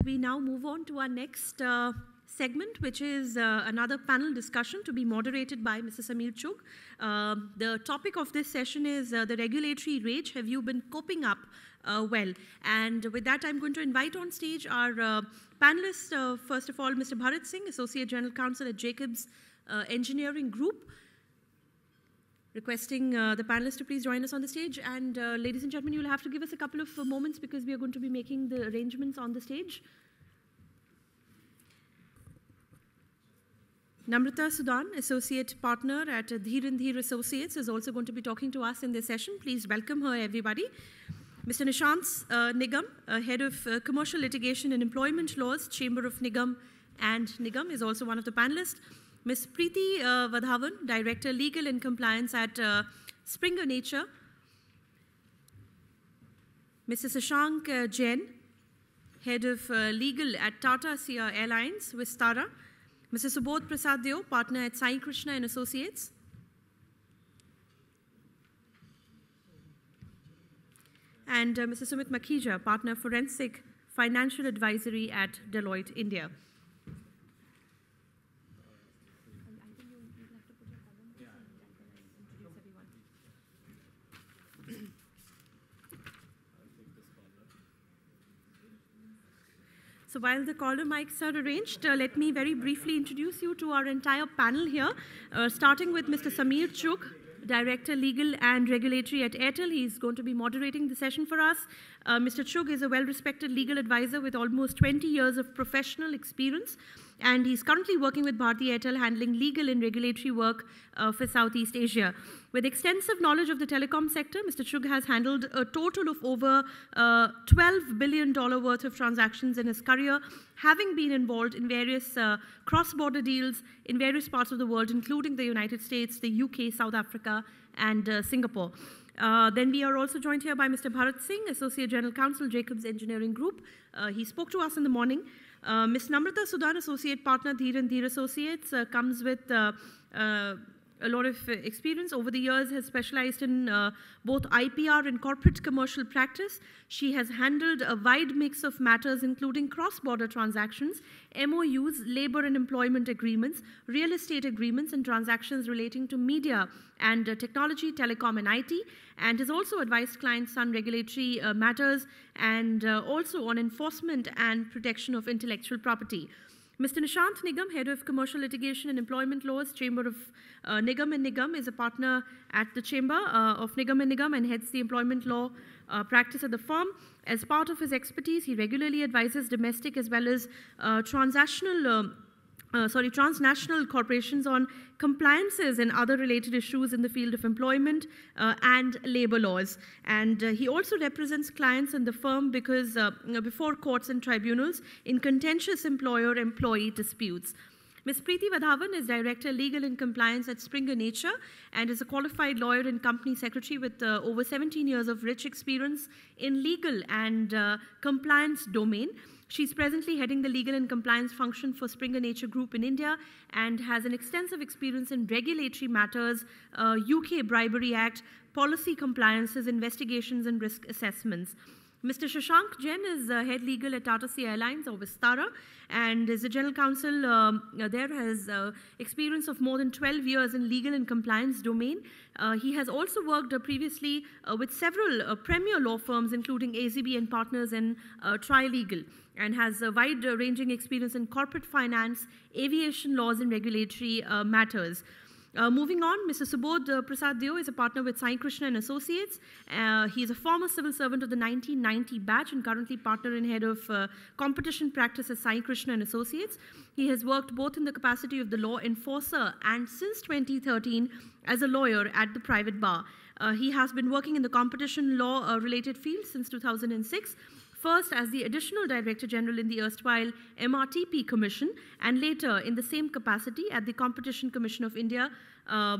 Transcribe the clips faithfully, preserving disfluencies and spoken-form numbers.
we now move on to our next uh, segment, which is uh, another panel discussion to be moderated by Mister Sameer Chugh. Uh, the topic of this session is uh, the regulatory rage. Have you been coping up uh, well? And with that, I'm going to invite on stage our uh, panelists. Uh, first of all, Mister Bharat Singh, Associate General Counsel at Jacobs uh, Engineering Group. Requesting uh, the panelists to please join us on the stage. And uh, ladies and gentlemen, you'll have to give us a couple of uh, moments because we are going to be making the arrangements on the stage. Namrata Sudan, Associate Partner at uh, Dheer and Dheer Associates, is also going to be talking to us in this session. Please welcome her, everybody. Mister Nishant uh, Nigam, uh, Head of uh, Commercial Litigation and Employment Laws, Chamber of Nigam and Nigam, is also one of the panelists. Miz Preeti uh, Vadhavan, Director Legal and Compliance at uh, Springer Nature. Mister Shashank uh, Jain, Head of uh, Legal at Tata Sia Airlines, Vistara. Mister Subodh Prasad Deo, Partner at Sai Krishna and Associates. And uh, Mister Sumit Makhija, Partner Forensic Financial Advisory at Deloitte, India. So while the caller mics are arranged, uh, let me very briefly introduce you to our entire panel here, uh, starting with Mister Sameer Chugh, Director Legal and Regulatory at Airtel. He's going to be moderating the session for us. Uh, Mister Chugh is a well-respected legal advisor with almost twenty years of professional experience, and he's currently working with Bharti Airtel handling legal and regulatory work uh, for Southeast Asia. With extensive knowledge of the telecom sector, Mister Chugh has handled a total of over uh, twelve billion dollars worth of transactions in his career, having been involved in various uh, cross-border deals in various parts of the world, including the United States, the U K, South Africa, and uh, Singapore. Uh, then we are also joined here by Mister Bharat Singh, Associate General Counsel, Jacobs Engineering Group. Uh, he spoke to us in the morning. Uh, Miz Namrata Sudan, Associate Partner, Dheer and Dheer Associates, uh, comes with uh, uh, a lot of uh, experience. Over the years, has specialized in uh, both I P R and corporate commercial practice. She has handled a wide mix of matters, including cross-border transactions, M O Us, labor and employment agreements, real estate agreements, and transactions relating to media and uh, technology, telecom, and I T, and has also advised clients on regulatory uh, matters and uh, also on enforcement and protection of intellectual property. Mister Nishant Nigam, Head of Commercial Litigation and Employment Laws, Chamber of uh, Nigam and Nigam, is a partner at the Chamber uh, of Nigam and Nigam and heads the employment law uh, practice at the firm. As part of his expertise, he regularly advises domestic as well as uh, transnational uh, Uh, sorry, transnational corporations on compliances and other related issues in the field of employment uh, and labor laws. And uh, he also represents clients in the firm because uh, before courts and tribunals in contentious employer-employee disputes. Miz Preeti Vadhavan is Director Legal and Compliance at Springer Nature and is a qualified lawyer and company secretary with uh, over seventeen years of rich experience in legal and uh, compliance domain. She's presently heading the legal and compliance function for Springer Nature Group in India and has an extensive experience in regulatory matters, uh, U K Bribery Act, policy compliances, investigations, and risk assessments. Mister Shashank Jain is uh, head legal at Tata Sia Airlines or Vistara and is a general counsel um, there, has uh, experience of more than twelve years in legal and compliance domain. Uh, he has also worked uh, previously uh, with several uh, premier law firms, including A Z B and Partners and uh, Tri-Legal, and has a wide-ranging uh, experience in corporate finance, aviation laws, and regulatory uh, matters. Uh, moving on, Mister Subodh uh, Prasad Deo is a partner with Sai Krishna and Associates. Uh, he is a former civil servant of the nineteen ninety batch and currently partner and head of uh, competition practice at Sai Krishna and Associates. He has worked both in the capacity of the law enforcer and since twenty thirteen as a lawyer at the private bar. Uh, he has been working in the competition law uh, related field since two thousand six. First as the Additional Director General in the erstwhile M R T P Commission, and later in the same capacity at the Competition Commission of India, uh,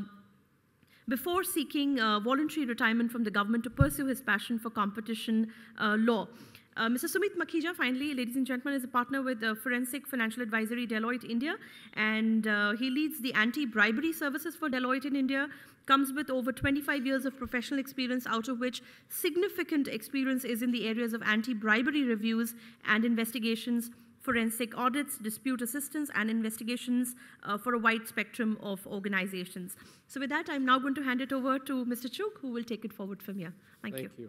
before seeking uh, voluntary retirement from the government to pursue his passion for competition uh, law. Uh, Mister Sumit Makhija, finally, ladies and gentlemen, is a partner with uh, Forensic Financial Advisory Deloitte India, and uh, he leads the anti-bribery services for Deloitte in India, comes with over twenty-five years of professional experience, out of which significant experience is in the areas of anti-bribery reviews and investigations, forensic audits, dispute assistance, and investigations uh, for a wide spectrum of organizations. So with that, I'm now going to hand it over to Mister Chugh, who will take it forward from here. Thank, Thank you. you.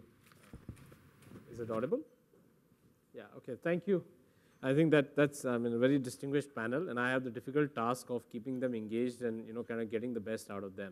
Is it audible? Yeah, okay, thank you. I think that that's I mean, a very distinguished panel, and I have the difficult task of keeping them engaged and, you know, kind of getting the best out of them.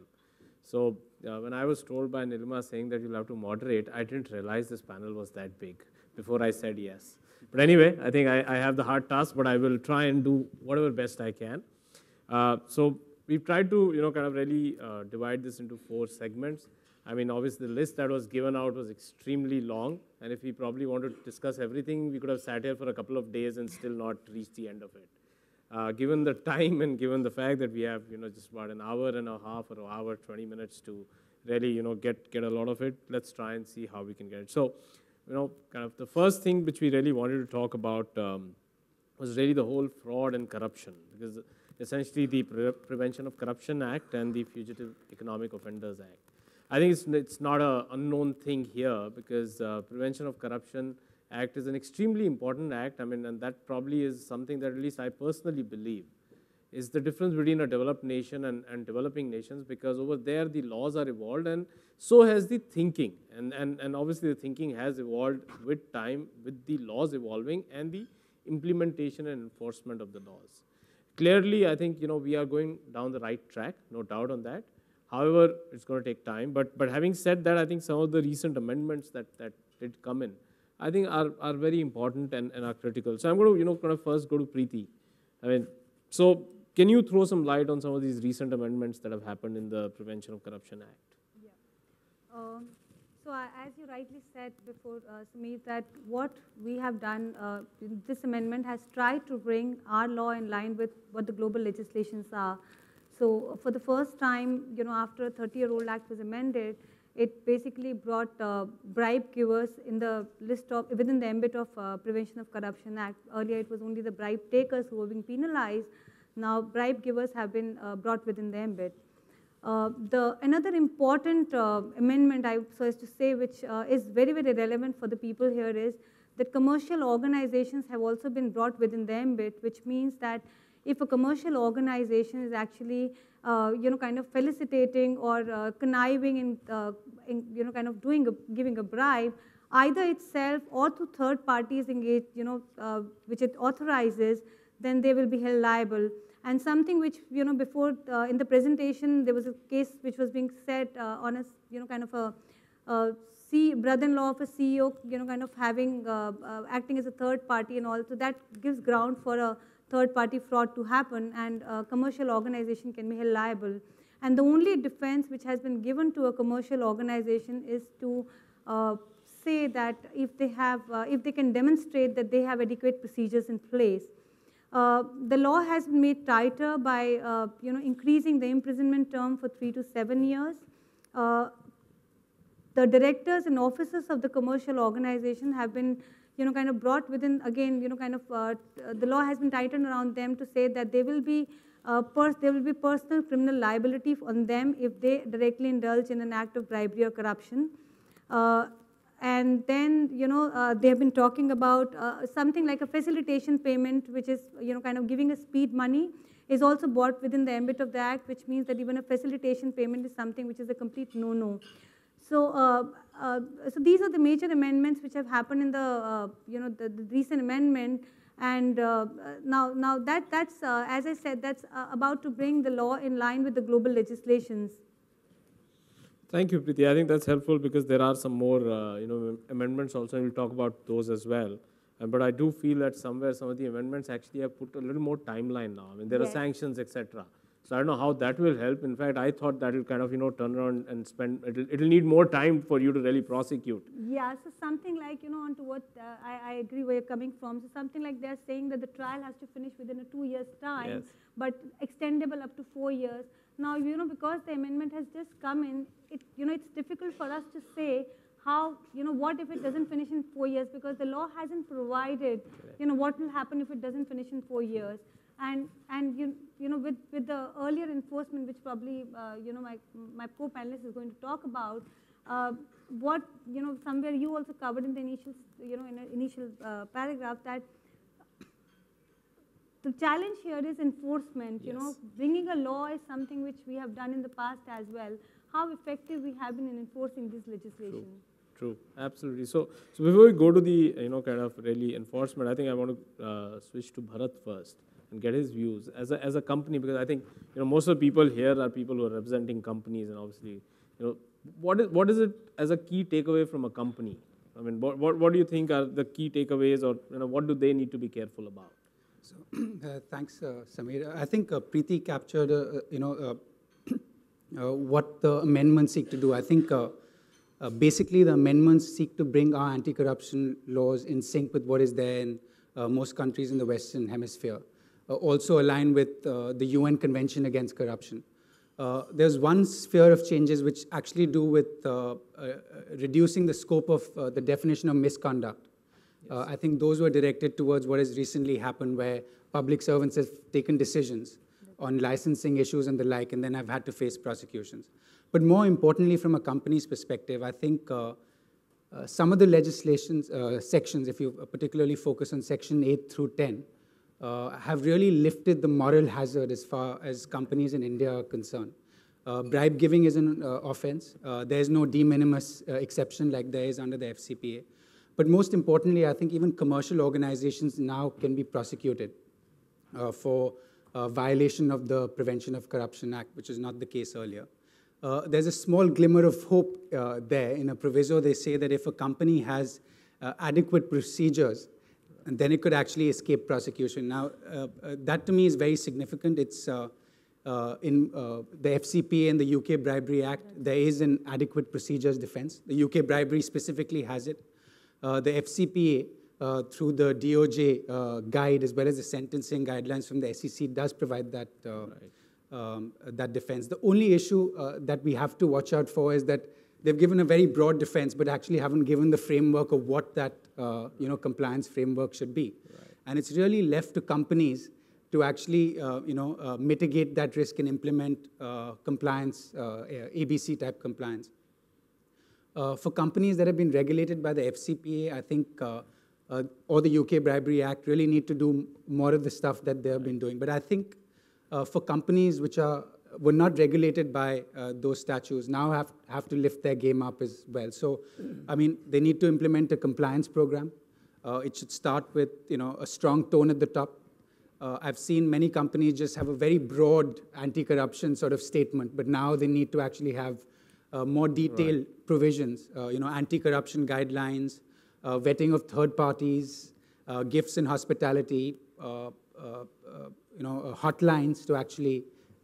So uh, when I was told by Nilima saying that you'll have to moderate, I didn't realize this panel was that big before I said yes. But anyway, I think I, I have the hard task, but I will try and do whatever best I can. Uh, so we've tried to, you know, kind of really uh, divide this into four segments. I mean, obviously, the list that was given out was extremely long, and if we probably wanted to discuss everything, we could have sat here for a couple of days and still not reached the end of it. Uh, given the time and given the fact that we have, you know, just about an hour and a half or an hour, twenty minutes to really, you know, get, get a lot of it, let's try and see how we can get it. So, you know, kind of the first thing which we really wanted to talk about um, was really the whole fraud and corruption, because essentially the Pre Prevention of Corruption Act and the Fugitive Economic Offenders Act. I think it's, it's not an unknown thing here, because uh, Prevention of Corruption Act is an extremely important act. I mean, and that probably is something that at least I personally believe is the difference between a developed nation and, and developing nations, because over there the laws are evolved and so has the thinking. And, and, and obviously the thinking has evolved with time, with the laws evolving and the implementation and enforcement of the laws. Clearly, I think, you know, we are going down the right track, no doubt on that. However, it's going to take time. But, but having said that, I think some of the recent amendments that, that did come in, I think are, are very important and, and are critical. So I'm going to, you know, kind of first go to Preeti. I mean, so can you throw some light on some of these recent amendments that have happened in the Prevention of Corruption Act? Yeah. Um, so uh, as you rightly said before, uh, Sameer, that what we have done, uh, this amendment has tried to bring our law in line with what the global legislations are. So for the first time, you know, after a thirty-year-old act was amended, it basically brought uh, bribe givers in the list of, within the ambit of uh, Prevention of Corruption Act. Earlier, it was only the bribe takers who were being penalized. Now, bribe givers have been uh, brought within the ambit. Uh, the another important uh, amendment, I so as to say, which uh, is very, very relevant for the people here, is that commercial organizations have also been brought within the ambit, which means that if a commercial organization is actually, uh, you know, kind of felicitating or uh, conniving in, uh, in, you know, kind of doing, a, giving a bribe, either itself or to third parties engaged, you know, uh, which it authorizes, then they will be held liable. And something which, you know, before uh, in the presentation, there was a case which was being said uh, on a, you know, kind of a, a C brother-in-law of a C E O, you know, kind of having, uh, uh, acting as a third party and all. So that gives ground for a third-party fraud to happen, and a commercial organization can be held liable. And the only defense which has been given to a commercial organization is to uh, say that if they have, uh, if they can demonstrate that they have adequate procedures in place. Uh, the law has been made tighter by, uh, you know, increasing the imprisonment term for three to seven years. Uh, the directors and officers of the commercial organization have been, you know, kind of brought within, again, you know, kind of, uh, the law has been tightened around them to say that they will be, uh, pers there will be personal criminal liability on them if they directly indulge in an act of bribery or corruption. Uh, and then, you know, uh, they have been talking about uh, something like a facilitation payment, which is, you know, kind of giving a speed money, is also brought within the ambit of the act, which means that even a facilitation payment is something which is a complete no-no. So, uh, uh, so these are the major amendments which have happened in the, uh, you know, the, the recent amendment, and uh, now, now that that's, uh, as I said, that's uh, about to bring the law in line with the global legislations. Thank you, Preeti. I think that's helpful because there are some more, uh, you know, amendments also, and we'll talk about those as well. Uh, but I do feel that somewhere some of the amendments actually have put a little more timeline now. I mean, there yes. are sanctions, et cetera. So I don't know how that will help. In fact, I thought that will kind of, you know, turn around and spend, it'll, it'll need more time for you to really prosecute. Yeah, so something like, you know, on to what uh, I, I agree where you're coming from. So something like they're saying that the trial has to finish within a two years time, yes. but extendable up to four years. Now, you know, because the amendment has just come in, it, you know, it's difficult for us to say how, you know, what if it doesn't finish in four years? Because the law hasn't provided, you know, what will happen if it doesn't finish in four years. And, and you, you know, with, with the earlier enforcement, which probably, uh, you know, my, my co-panelist is going to talk about, uh, what, you know, somewhere you also covered in the initial, you know, in the initial uh, paragraph that the challenge here is enforcement, you yes. know, bringing a law is something which we have done in the past as well. How effective we have been in enforcing this legislation. True, True. Absolutely. So, so before we go to the, you know, kind of really enforcement, I think I want to uh, switch to Bharat first and get his views as a, as a company, because I think, you know, most of the people here are people who are representing companies, and obviously, you know, what is, what is it as a key takeaway from a company? I mean, what, what, what do you think are the key takeaways, or, you know, what do they need to be careful about? So, uh, thanks, uh, Samir. I think uh, Preeti captured, uh, you know, uh, uh, what the amendments seek to do. I think uh, uh, basically the amendments seek to bring our anti-corruption laws in sync with what is there in uh, most countries in the Western Hemisphere. Uh, also align with uh, the U N Convention Against Corruption. Uh, there's one sphere of changes which actually do with uh, uh, reducing the scope of uh, the definition of misconduct. Yes. Uh, I think those were directed towards what has recently happened, where public servants have taken decisions on licensing issues and the like, and then have had to face prosecutions. But more importantly, from a company's perspective, I think uh, uh, some of the legislations, uh, sections, if you particularly focus on section eight through ten, Uh, have really lifted the moral hazard as far as companies in India are concerned. Uh, bribe giving is an uh, offense. Uh, there's no de minimis uh, exception like there is under the F C P A. But most importantly, I think even commercial organizations now can be prosecuted uh, for uh, violation of the Prevention of Corruption Act, which is not the case earlier. Uh, there's a small glimmer of hope uh, there. In a proviso, they say that if a company has uh, adequate procedures, and then it could actually escape prosecution. Now, uh, uh, that to me is very significant. It's uh, uh, in uh, the F C P A and the U K Bribery Act, there is an adequate procedures defense. The U K Bribery specifically has it. Uh, the F C P A, uh, through the D O J uh, guide, as well as the sentencing guidelines from the S E C, does provide that, uh, right. um, that defense. The only issue uh, that we have to watch out for is that they've given a very broad defense, but actually haven't given the framework of what that uh, you know, compliance framework should be. Right. And it's really left to companies to actually uh, you know, uh, mitigate that risk and implement uh, compliance, uh, A B C type compliance. Uh, for companies that have been regulated by the F C P A, I think, uh, uh, or the U K Bribery Act, really need to do more of the stuff that they've been doing. But I think uh, for companies which are were not regulated by uh, those statutes, now have, have to lift their game up as well. So, I mean, they need to implement a compliance program. Uh, it should start with, you know, a strong tone at the top. Uh, I've seen many companies just have a very broad anti-corruption sort of statement, but now they need to actually have uh, more detailed right. provisions, uh, you know, anti-corruption guidelines, uh, vetting of third parties, uh, gifts and hospitality, uh, uh, uh, you know, uh, hotlines to actually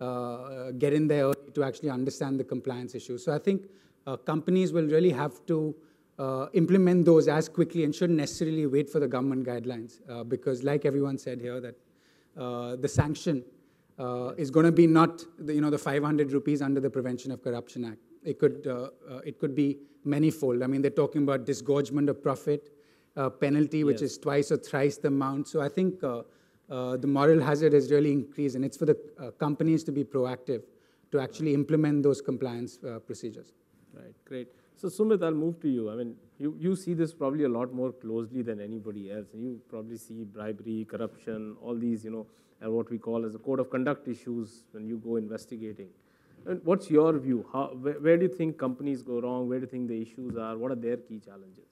Uh, get in there to actually understand the compliance issues. So I think uh, companies will really have to uh, implement those as quickly and shouldn't necessarily wait for the government guidelines uh, because, like everyone said here, that uh, the sanction uh, is going to be not the, you know, the five hundred rupees under the Prevention of Corruption Act. It could, uh, uh, it could be manifold. I mean, they're talking about disgorgement of profit, uh, penalty, which yes. is twice or thrice the amount. So I think uh, Uh, the moral hazard has really increased, and it's for the uh, companies to be proactive to actually implement those compliance uh, procedures. Right, great. So Sumit, I'll move to you. I mean, you, you see this probably a lot more closely than anybody else. You probably see bribery, corruption, all these, you know, uh, what we call as a code of conduct issues when you go investigating. And what's your view? How, where, where do you think companies go wrong? Where do you think the issues are? What are their key challenges?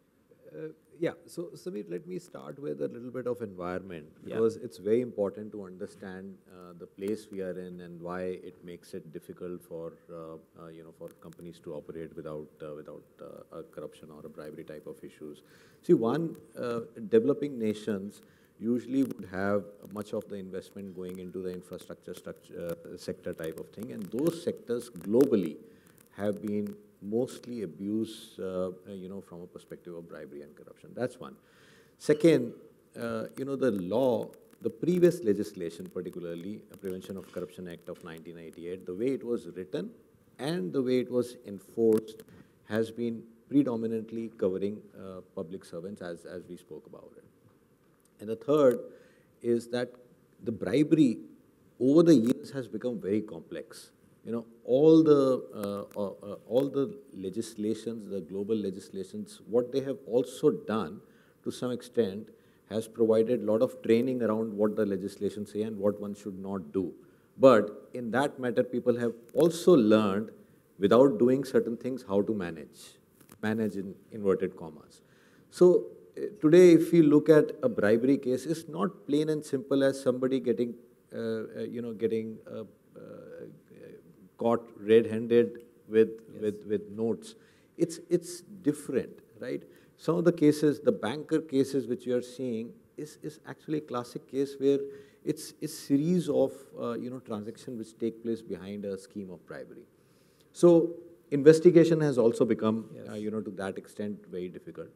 Uh, yeah, so Samir, let me start with a little bit of environment, because yeah. it's very important to understand uh, the place we are in and why it makes it difficult for uh, uh, you know, for companies to operate without uh, without uh, a corruption or a bribery type of issues. See, one, uh, developing nations usually would have much of the investment going into the infrastructure structure, uh, sector type of thing, and those sectors globally have been mostly abused, uh, you know, from a perspective of bribery and corruption. That's one. Second, uh, you know, the law, the previous legislation, particularly the Prevention of Corruption Act of nineteen eighty-eight, the way it was written and the way it was enforced has been predominantly covering uh, public servants, as, as we spoke about it. And the third is that the bribery over the years has become very complex. You know, all the, uh, uh, uh, all the legislations, the global legislations, what they have also done to some extent has provided a lot of training around what the legislation say and what one should not do. But in that matter, people have also learned, without doing certain things, how to manage, manage in inverted commas. So uh, today, if you look at a bribery case, it's not plain and simple as somebody getting, uh, uh, you know, getting uh, uh, caught red-handed with, yes. with, with notes. It's, it's different, right? Some of the cases, the banker cases which you are seeing is, is actually a classic case where it's a series of, uh, you know, transactions which take place behind a scheme of bribery. So investigation has also become, yes. uh, you know, to that extent very difficult.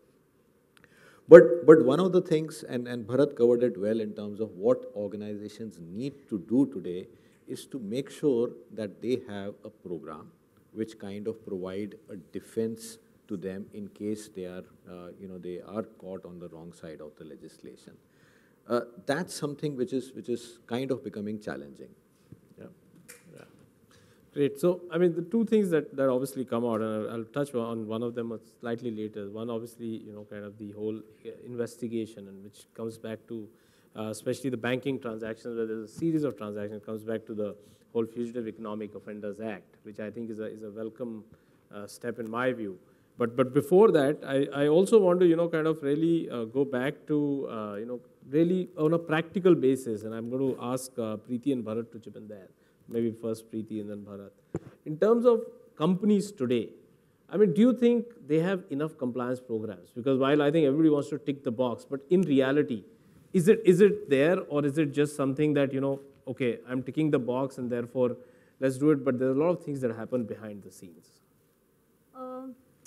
But, but one of the things, and, and Bharat covered it well in terms of what organizations need to do today, is to make sure that they have a program which kind of provide a defense to them in case they are, uh, you know, they are caught on the wrong side of the legislation. Uh, that's something which is, which is kind of becoming challenging. Yeah. Yeah. Great. So, I mean, the two things that, that obviously come out, and I'll, I'll touch on one of them slightly later. One, obviously, you know, kind of the whole investigation, and which comes back to Uh, especially the banking transactions, where there's a series of transactions, comes back to the whole Fugitive Economic Offenders Act, which I think is a, is a welcome uh, step in my view. But, but before that, I, I also want to, you know, kind of really uh, go back to, uh, you know, really on a practical basis, and I'm going to ask uh, Preeti and Bharat to chip in there. Maybe first Preeti and then Bharat. In terms of companies today, I mean, do you think they have enough compliance programs? Because while I think everybody wants to tick the box, but in reality, Is it, is it there, or is it just something that, you know, okay, I'm ticking the box and therefore let's do it, but there are a lot of things that happen behind the scenes? Uh,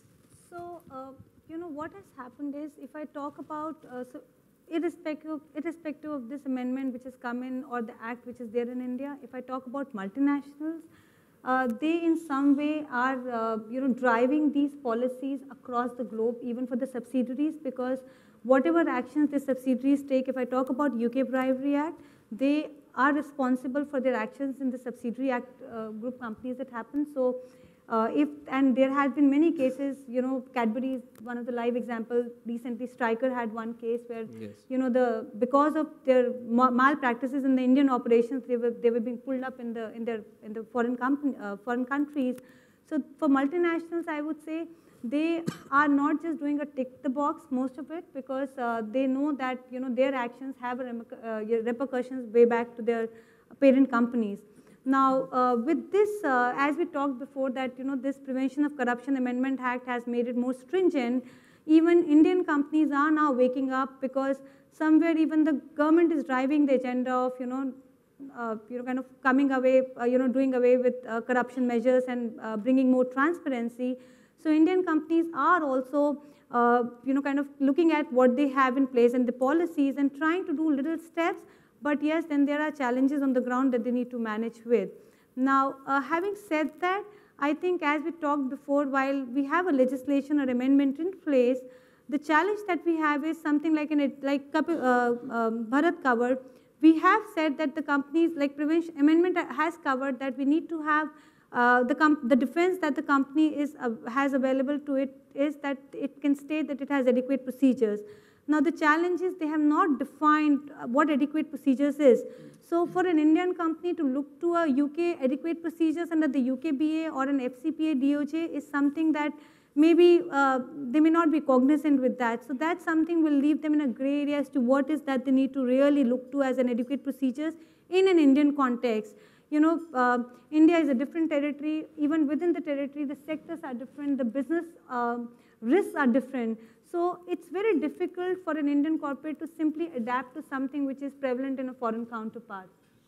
so, uh, you know, what has happened is, if I talk about, uh, so irrespective, irrespective of this amendment which has come in or the act which is there in India, if I talk about multinationals, uh, they in some way are, uh, you know, driving these policies across the globe, even for the subsidiaries, because whatever actions the subsidiaries take, if I talk about U K Bribery Act, they are responsible for their actions in the subsidiary act uh, group companies that happen. So uh, if, and there has been many cases, you know, Cadbury is one of the live examples. Recently, Stryker had one case where, yes. you know, the, because of their malpractices in the Indian operations, they were, they were being pulled up in the, in their, in the foreign company, uh, foreign countries. So for multinationals, I would say, they are not just doing a tick the box, most of it, because uh, they know that, you know, their actions have a uh, repercussions way back to their parent companies. Now, uh, with this, uh, as we talked before, that, you know, this Prevention of Corruption Amendment Act has made it more stringent. Even Indian companies are now waking up, because somewhere even the government is driving the agenda of, you know, uh, you know, kind of coming away, uh, you know, doing away with uh, corruption measures and uh, bringing more transparency. So Indian companies are also, uh, you know, kind of looking at what they have in place and the policies and trying to do little steps. But yes, then there are challenges on the ground that they need to manage with. Now, uh, having said that, I think as we talked before, while we have a legislation or amendment in place, the challenge that we have is something like, an, like uh, um, Bharat covered. We have said that the companies, like prevention amendment has covered that we need to have Uh, the, the defense that the company is, uh, has available to it is that it can state that it has adequate procedures. Now the challenge is they have not defined uh, what adequate procedures is. So for an Indian company to look to a U K adequate procedures under the U K B A or an F C P A D O J is something that maybe uh, they may not be cognizant with that. So that's something will leave them in a gray area as to what is that they need to really look to as an adequate procedures in an Indian context. You know, uh, India is a different territory. Even within the territory, the sectors are different. The business uh, risks are different. So it's very difficult for an Indian corporate to simply adapt to something which is prevalent in a foreign counterpart.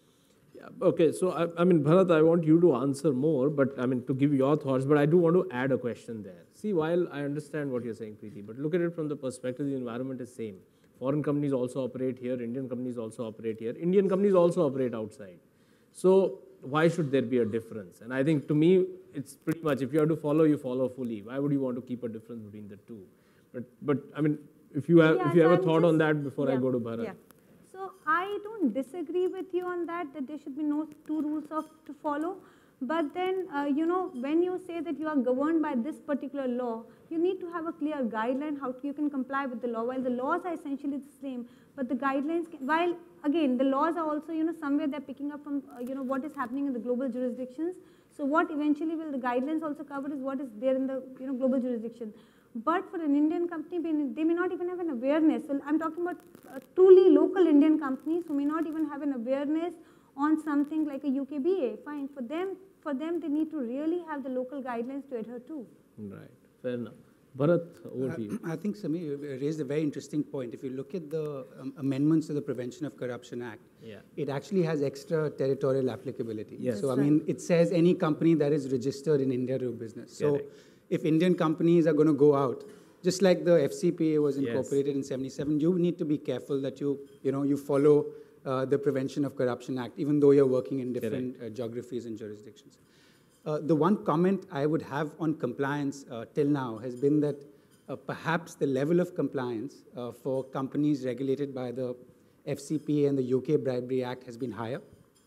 Yeah, okay, so I, I mean, Bharat, I want you to answer more, but I mean, to give your thoughts, but I do want to add a question there. See, while I understand what you're saying, Preeti, but look at it from the perspective the environment is same. Foreign companies also operate here, Indian companies also operate here, Indian companies also operate outside. So why should there be a difference? And I think to me, it's pretty much, if you have to follow, you follow fully. Why would you want to keep a difference between the two? But, but I mean, if you have, Yeah, if you have so a I'm thought on just- that before I yeah, go to Bharat. Yeah. So I don't disagree with you on that, that there should be no two rules of to follow. But then, uh, you know, when you say that you are governed by this particular law, you need to have a clear guideline how you can comply with the law. While the laws are essentially the same, but the guidelines, can, while again, the laws are also, you know, somewhere they're picking up from, uh, you know, what is happening in the global jurisdictions. So what eventually will the guidelines also cover is what is there in the, you know, global jurisdiction. But for an Indian company, they may not even have an awareness. So I'm talking about uh, truly local Indian companies who may not even have an awareness on something like a U K B A. Fine, for them, for them, they need to really have the local guidelines to adhere to. Right, fair enough. Bharat, over Uh, to you. I think Samir you raised a very interesting point. If you look at the um, amendments to the Prevention of Corruption Act, Yeah. it actually has extra territorial applicability. Yes. So, That's I mean, it says any company that is registered in India to do business. So, Correct. if Indian companies are going to go out, just like the F C P A was Yes. incorporated in seventy-seven, you need to be careful that you, you know, you follow uh, the Prevention of Corruption Act, even though you're working in different uh, geographies and jurisdictions. Uh, the one comment I would have on compliance uh, till now has been that uh, perhaps the level of compliance uh, for companies regulated by the F C P A and the U K Bribery Act has been higher.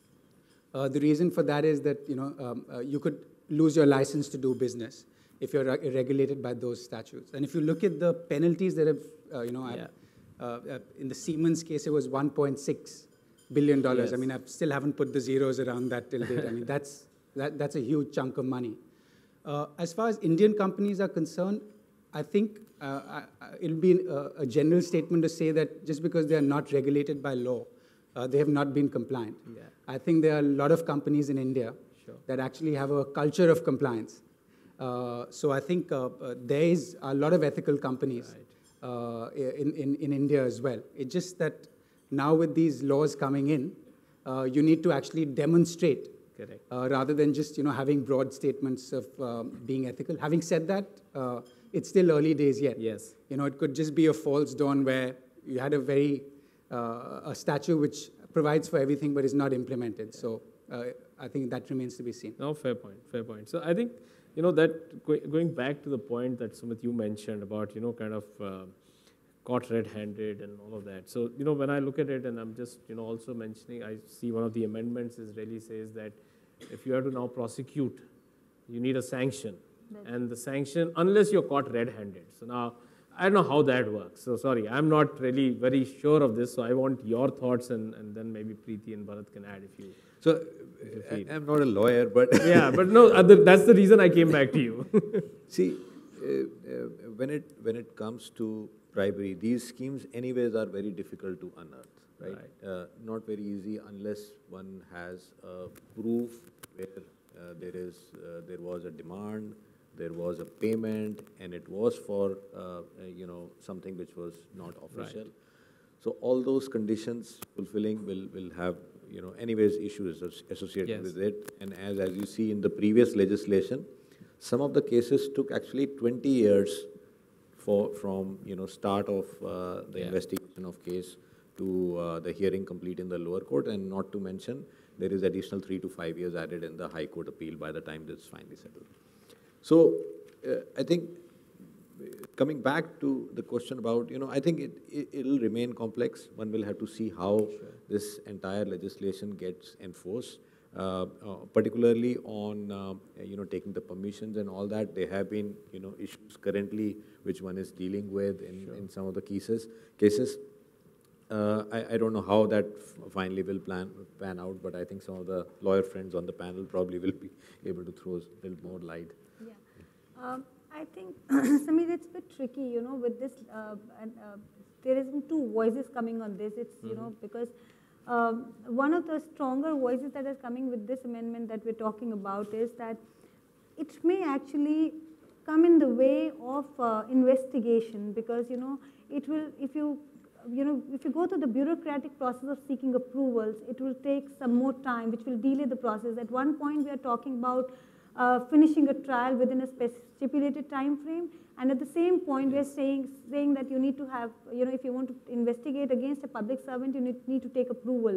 Uh, the reason for that is that, you know, um, uh, you could lose your license to do business if you're re regulated by those statutes. And if you look at the penalties that have, uh, you know, Yeah. uh, uh, in the Siemens case, it was one point six billion dollars. Yes. I mean, I still haven't put the zeros around that till date. I mean, that's, that, that's a huge chunk of money. Uh, as far as Indian companies are concerned, I think uh, I, I, it'll be a, a general statement to say that just because they are not regulated by law, uh, they have not been compliant. Yeah. I think there are a lot of companies in India Sure. that actually have a culture of compliance. Uh, so I think uh, uh, there is a lot of ethical companies Right. uh, in, in, in India as well. It's just that now with these laws coming in, uh, you need to actually demonstrate Correct. uh, rather than just, you know, having broad statements of um, being ethical. Having said that, uh, it's still early days yet. Yes. You know, it could just be a false dawn where you had a very, uh, a statute which provides for everything but is not implemented. So uh, I think that remains to be seen. No, fair point, fair point. So I think, you know, that go going back to the point that Sumit, you mentioned about, you know, kind of uh, caught red-handed and all of that. So, you know, when I look at it, and I'm just, you know, also mentioning, I see one of the amendments is really says that if you have to now prosecute, you need a sanction. And the sanction, unless you're caught red-handed. So now, I don't know how that works. So sorry, I'm not really very sure of this. So I want your thoughts, and, and then maybe Preeti and Bharat can add if you. So, you I, feel. I'm not a lawyer, but Yeah, but no, other, that's the reason I came back to you. see, uh, uh, when it when it comes to bribery, these schemes anyways are very difficult to unearth, right? Right. Uh, not very easy unless one has uh, proof where uh, there is uh, there was a demand, there was a payment, and it was for uh, uh, you know something which was not official. Right. So all those conditions fulfilling will will have you know anyways issues associated Yes. with it. And as as you see in the previous legislation, some of the cases took actually twenty years for from you know start of uh, the Yeah. investigation of case to uh, the hearing complete in the lower court, and not to mention there is additional three to five years added in the high court appeal by the time this is finally settled. So uh, I think uh, coming back to the question about, you know, I think it, it, it'll remain complex. One will have to see how this entire legislation gets enforced, uh, uh, particularly on, uh, you know, taking the permissions and all that. There have been, you know, issues currently which one is dealing with in, Sure. in some of the cases. cases. Uh, I, I don't know how that f- finally will plan, pan out, but I think some of the lawyer friends on the panel probably will be able to throw a little more light. Yeah. Um, I think, Samir, it's a bit tricky, you know, with this, uh, and uh, there isn't two voices coming on this. It's, you know, because um, one of the stronger voices that is coming with this amendment that we're talking about is that it may actually come in the way of uh, investigation, because, you know, it will, if you, you know, if you go through the bureaucratic process of seeking approvals, it will take some more time, which will delay the process. At one point, we are talking about uh, finishing a trial within a stipulated time frame, and at the same point, we are saying saying that you need to have, you know, if you want to investigate against a public servant, you need, need to take approval.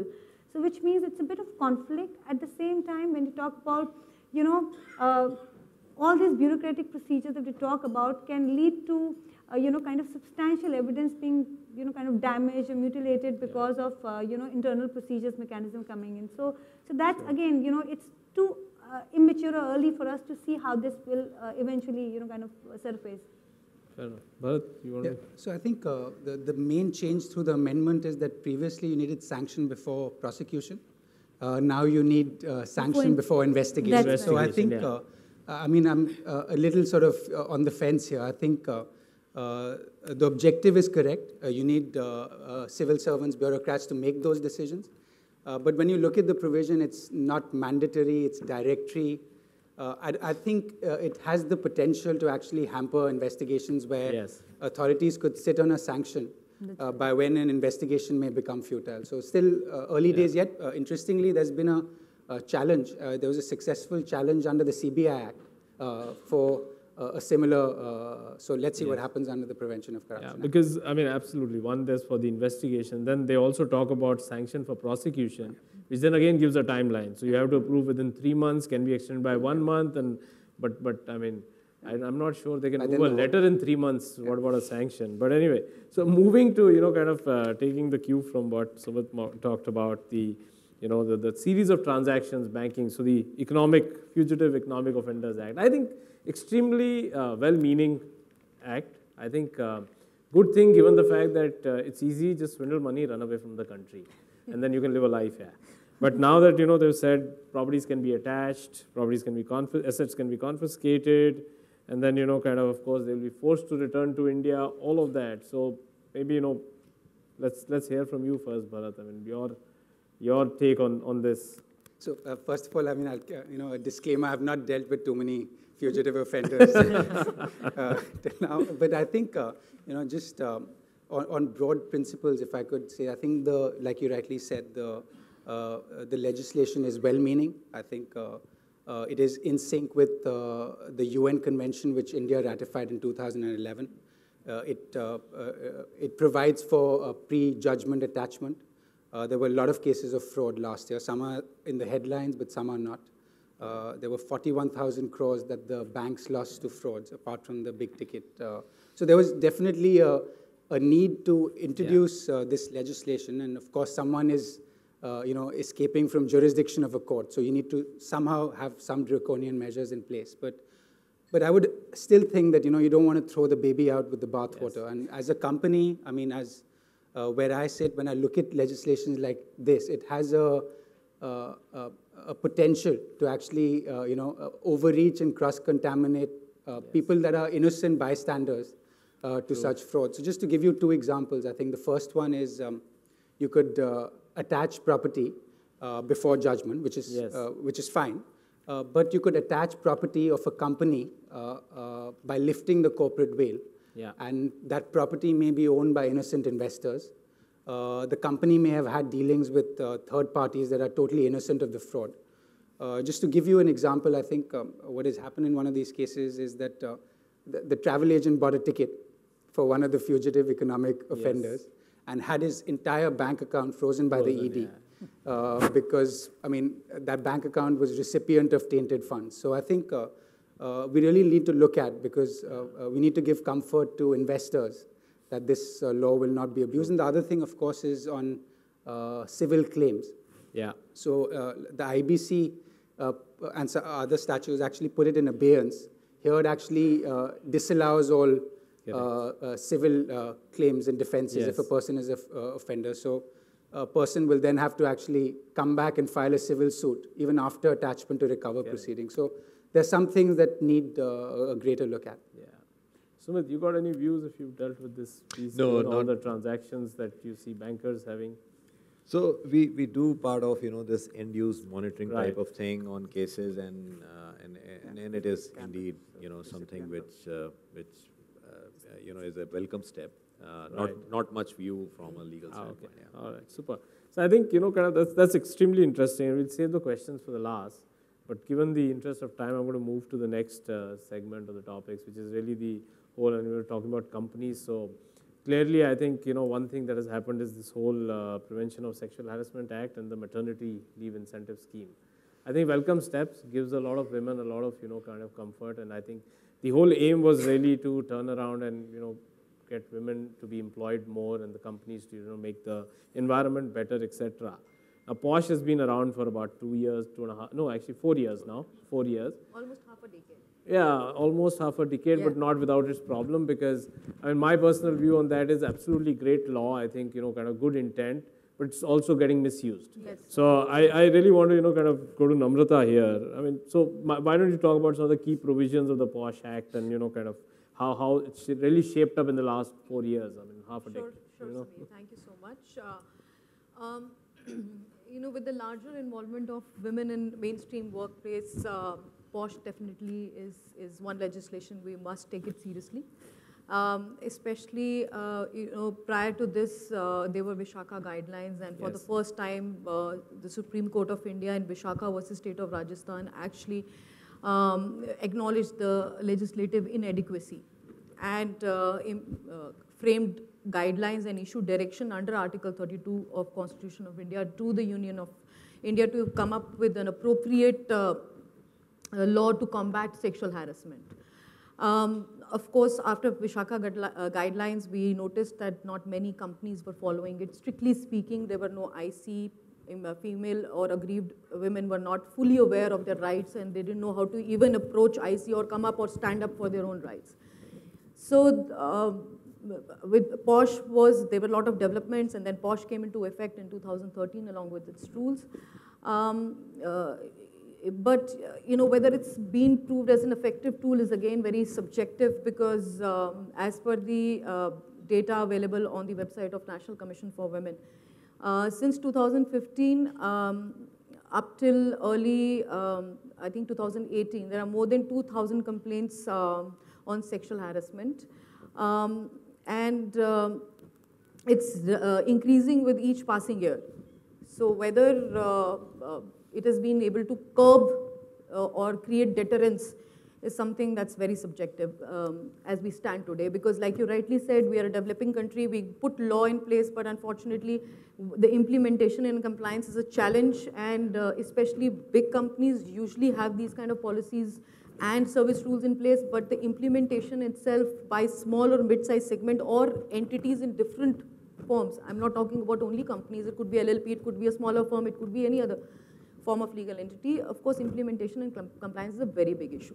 So which means it's a bit of conflict. At the same time, when you talk about, you know, uh, all these bureaucratic procedures that we talk about can lead to, uh, you know, kind of substantial evidence being, you know, kind of damaged or mutilated because of, uh, you know, internal procedures mechanism coming in. So, so that's Sure. again, you know, it's too uh, immature or early for us to see how this will uh, eventually, you know, kind of surface. Fair enough. Bharat, you want Yeah. to? So I think uh, the, the main change through the amendment is that previously you needed sanction before prosecution. Uh, now you need uh, sanction before investigation. That's So I right. think, Yeah. uh, I mean, I'm uh, a little sort of uh, on the fence here. I think uh, uh, the objective is correct. Uh, you need uh, uh, civil servants, bureaucrats to make those decisions. Uh, but when you look at the provision, it's not mandatory, it's directory. Uh, I, I think uh, it has the potential to actually hamper investigations where Yes. authorities could sit on a sanction uh, by when an investigation may become futile. So still uh, early Yeah. days yet. Uh, interestingly, there's been a, a challenge. Uh, there was a successful challenge under the C B I Act uh, for uh, a similar, uh, so let's see what Yes. happens under the Prevention of Yeah, Corruption Act. because, I mean, absolutely. One, there's for the investigation. Then they also talk about sanction for prosecution, which then again gives a timeline. So you have to approve within three months, can be extended by one month. And But, but I mean, I, I'm not sure they can But move then a the- letter in three months. What about a sanction? But anyway, so moving to, you know, kind of uh, taking the cue from what Sumit mo- talked about, the, you know, the, the series of transactions, banking, so the Economic, Fugitive Economic Offenders Act. I think extremely uh, well-meaning act. I think uh, good thing given the fact that uh, it's easy, just swindle money, run away from the country, and then you can live a life here. But now that, you know, they've said properties can be attached, properties can be, confis- assets can be confiscated, and then, you know, kind of, of course, they'll be forced to return to India, all of that. So maybe, you know, let's let's hear from you first, Bharat. I mean, your your take on, on this. So uh, first of all, I mean, I'll, uh, you know, a disclaimer, I've not dealt with too many fugitive offenders uh, till now. But I think, uh, you know, just um, on, on broad principles, if I could say, I think the, like you rightly said, the, uh, the legislation is well-meaning. I think uh, uh, it is in sync with uh, the U N convention, which India ratified in two thousand eleven. Uh, it, uh, uh, it provides for a pre-judgment attachment. Uh, there were a lot of cases of fraud last year. Some are in the headlines, but some are not. Uh, there were forty-one thousand crores that the banks lost to frauds, apart from the big ticket. Uh, so there was definitely a, a need to introduce uh, this legislation. And of course, someone is uh, you know, escaping from jurisdiction of a court. So you need to somehow have some draconian measures in place. But, but I would still think that, you know, you don't want to throw the baby out with the bathwater. Yes. And as a company, I mean, as Uh, where I sit, when I look at legislations like this, it has a, uh, a, a potential to actually, uh, you know, uh, overreach and cross-contaminate uh, yes. people that are innocent bystanders uh, to True. Such fraud. So just to give you two examples, I think the first one is um, you could uh, attach property uh, before judgment, which is, yes. uh, which is fine. Uh, but you could attach property of a company uh, uh, by lifting the corporate veil. Yeah. And that property may be owned by innocent investors. Uh, the company may have had dealings with uh, third parties that are totally innocent of the fraud. Uh, just to give you an example, I think um, what has happened in one of these cases is that uh, the, the travel agent bought a ticket for one of the fugitive economic offenders yes. and had his entire bank account frozen by frozen, the E D. Yeah. Uh, because, I mean, that bank account was recipient of tainted funds. So I think uh, Uh, we really need to look at, because uh, uh, we need to give comfort to investors that this uh, law will not be abused. And the other thing, of course, is on uh, civil claims. Yeah. So uh, the I B C uh, and so other statutes actually put it in abeyance. Here it actually uh, disallows all uh, uh, civil uh, claims and defenses yes. if a person is an uh, offender. So a person will then have to actually come back and file a civil suit, even after attachment to recover proceedings. So there's some things that need uh, a greater look at. Yeah. Sumit, you got any views if you've dealt with this piece? No, you know, all not the transactions that you see bankers having? So we, we do part of, you know, this end-use monitoring right. type of thing on cases, and uh, and, and and it is indeed, you know, something which uh, which uh, you know is a welcome step. Uh, not right. not much view from a legal ah, standpoint. Okay. Yeah. All right, super. So I think, you know, kind of that's that's extremely interesting. We'll save the questions for the last. But given the interest of time, I'm going to move to the next uh, segment of the topics, which is really the whole, and we were talking about companies. So clearly, I think, you know, one thing that has happened is this whole uh, Prevention of Sexual Harassment Act and the maternity leave incentive scheme. I think welcome steps, gives a lot of women a lot of, you know, kind of comfort. And I think the whole aim was really to turn around and, you know, get women to be employed more and the companies to, you know, make the environment better, et cetera. Now, POSH has been around for about two years, two and a half, no, actually four years now, four years. Almost half a decade. Yeah, almost half a decade, Yeah. but not without its problem, because, I mean, my personal view on that is absolutely great law. I think, you know, kind of good intent, but it's also getting misused. Yes. So I, I really want to, you know, kind of go to Namrata here. I mean, so my, why don't you talk about some of the key provisions of the POSH Act and, you know, kind of how, how it's really shaped up in the last four years, I mean, half a Sure, decade. sure, you know? Sameer. Thank you so much. Uh, um, you know, with the larger involvement of women in mainstream workplace, uh, POSH definitely is, is one legislation we must take it seriously. Um, especially, uh, you know, prior to this, uh, there were Vishakha guidelines, and for Yes. the first time, uh, the Supreme Court of India in Vishakha versus State of Rajasthan actually um, acknowledged the legislative inadequacy and uh, im, uh, framed guidelines and issued direction under Article thirty-two of Constitution of India to the Union of India to come up with an appropriate uh, uh, law to combat sexual harassment. Um, of course, after Vishakha guideli- uh, guidelines, we noticed that not many companies were following it. Strictly speaking, there were no I C, um, uh, female or aggrieved women were not fully aware of their rights, and they didn't know how to even approach I C or come up or stand up for their own rights. So uh, with POSH was, there were a lot of developments, and then POSH came into effect in two thousand thirteen along with its rules. Um, uh, but, uh, you know, whether it's been proved as an effective tool is again very subjective, because um, as per the uh, data available on the website of National Commission for Women, uh, since two thousand fifteen, um, up till early, um, I think two thousand eighteen, there are more than two thousand complaints um, on sexual harassment. Um, and um, it's uh, increasing with each passing year. So whether uh, uh, it has been able to curb uh, or create deterrence is something that's very subjective um, as we stand today, because like you rightly said, we are a developing country, we put law in place, but unfortunately the implementation and compliance is a challenge, and uh, especially big companies usually have these kind of policies and service rules in place, but the implementation itself by small or mid-sized segment or entities in different forms. I'm not talking about only companies, it could be L L P, it could be a smaller firm, it could be any other form of legal entity. Of course, implementation and compliance is a very big issue.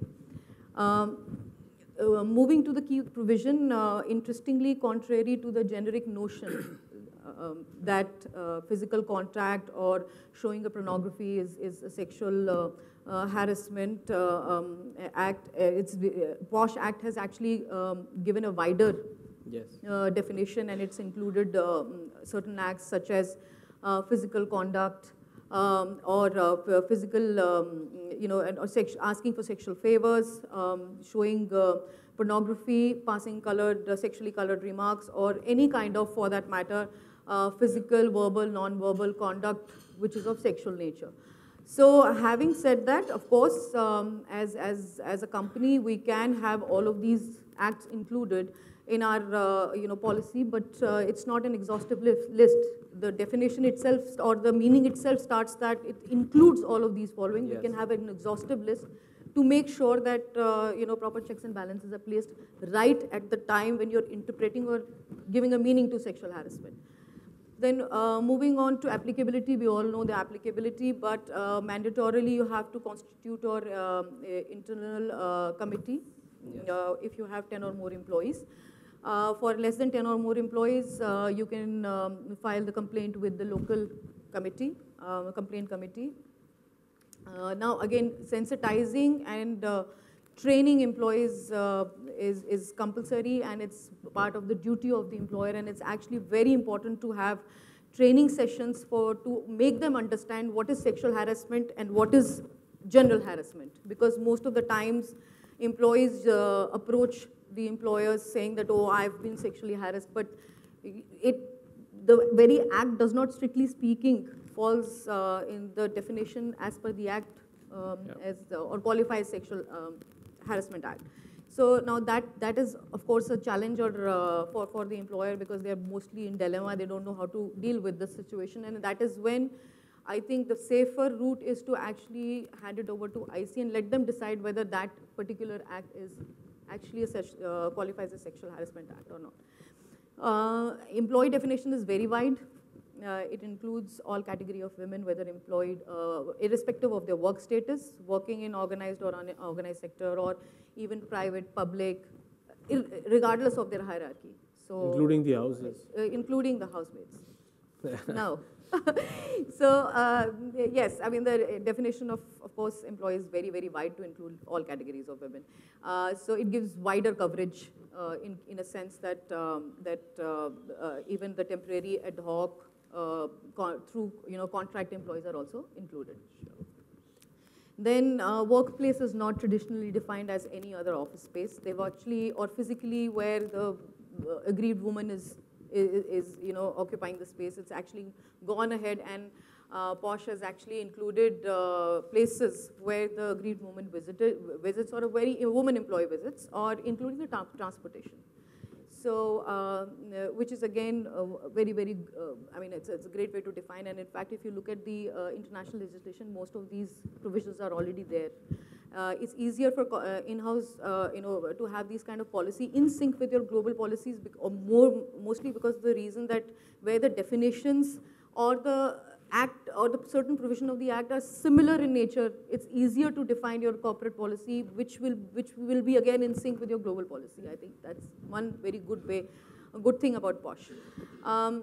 Um, uh, moving to the key provision, uh, interestingly, contrary to the generic notion um, that uh, physical contact or showing a pornography is, is a sexual uh, uh, harassment uh, um, act, uh, it's, uh, POSH Act has actually um, given a wider Yes. uh, definition, and it's included um, certain acts such as uh, physical conduct, Um, or uh, physical, um, you know, or sex asking for sexual favors, um, showing uh, pornography, passing colored, uh, sexually colored remarks, or any kind of, for that matter, uh, physical, verbal, non-verbal conduct which is of sexual nature. So having said that, of course, um, as, as, as a company, we can have all of these acts included in our uh, you know, policy, but uh, it's not an exhaustive list. The definition itself or the meaning itself starts that it includes all of these following. Yes. We can have an exhaustive list to make sure that uh, you know, proper checks and balances are placed right at the time when you're interpreting or giving a meaning to sexual harassment. Then uh, moving on to applicability, we all know the applicability, but uh, mandatorily you have to constitute your uh, internal uh, committee yes. uh, if you have ten or more employees. Uh, for less than ten or more employees, uh, you can um, file the complaint with the local committee, uh, complaint committee. Uh, now again, sensitizing and uh, training employees uh, is, is compulsory, and it's part of the duty of the employer, and it's actually very important to have training sessions for to make them understand what is sexual harassment and what is general harassment, because most of the times employees uh, approach the employers saying that, oh, I've been sexually harassed, but it, the very act does not, strictly speaking, falls uh, in the definition as per the act um, yeah. as the, or qualifies sexual um, harassment act. So now that, that is, of course, a challenge or, uh, for, for the employer because they're mostly in dilemma. They don't know how to deal with this situation. And that is when I think the safer route is to actually hand it over to I C and let them decide whether that particular act is actually a, uh, qualifies as sexual harassment act or not. Uh, employee definition is very wide. Uh, it includes all category of women, whether employed, uh, irrespective of their work status, working in organized or unorganized sector, or even private, public, regardless of their hierarchy. So, including the houses. Uh, including the housemaids. No. So, uh, yes, I mean, the definition of, of course, employee is very, very wide to include all categories of women. Uh, so it gives wider coverage uh, in, in a sense that, um, that uh, uh, even the temporary ad hoc uh, through, you know, contract employees are also included. Then uh, workplace is not traditionally defined as any other office space. They've actually, or physically where the uh, aggrieved woman is, is, is, you know, occupying the space. It's actually gone ahead and uh, POSH has actually included uh, places where the aggrieved woman visited, visits or a very a woman employee visits, or including the tra transportation. So, uh, which is again uh, very, very, uh, I mean, it's, it's a great way to define. And in fact, if you look at the uh, international legislation, most of these provisions are already there. Uh, it's easier for uh, in-house, uh, you know, to have these kind of policy in sync with your global policies, or more, mostly because of the reason that where the definitions or the act or the certain provision of the act are similar in nature, it's easier to define your corporate policy, which will, which will be again in sync with your global policy. I think that's one very good way, a good thing about POSH. Um,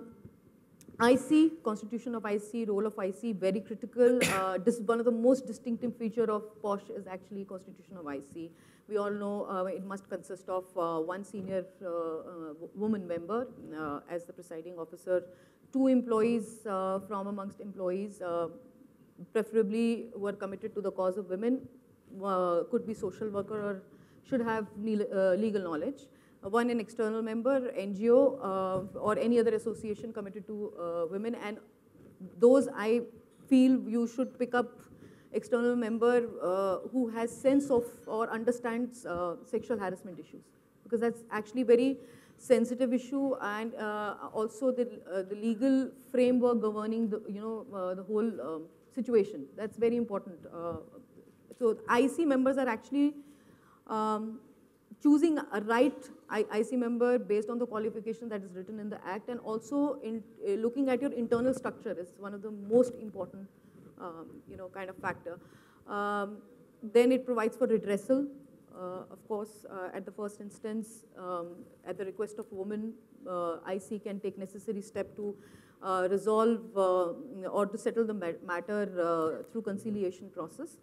I C, constitution of I C, role of I C, very critical. Uh, this is one of the most distinctive feature of POSH is actually constitution of I C. We all know uh, it must consist of uh, one senior uh, uh, woman member uh, as the presiding officer, two employees uh, from amongst employees, uh, preferably who are committed to the cause of women, uh, could be social worker or should have uh, legal knowledge. Uh, one an external member, N G O, uh, or any other association committed to uh, women, and those I feel you should pick up external member uh, who has sense of or understands uh, sexual harassment issues, because that's actually very sensitive issue, and uh, also the, uh, the legal framework governing the, you know, uh, the whole um, situation. That's very important. Uh, so I C members are actually um, choosing a right I C member based on the qualification that is written in the act, and also in uh, looking at your internal structure is one of the most important, um, you know, kind of factor. Um, then it provides for redressal. Uh, of course, uh, at the first instance, um, at the request of women, uh, I C can take necessary step to uh, resolve uh, or to settle the matter uh, through conciliation process.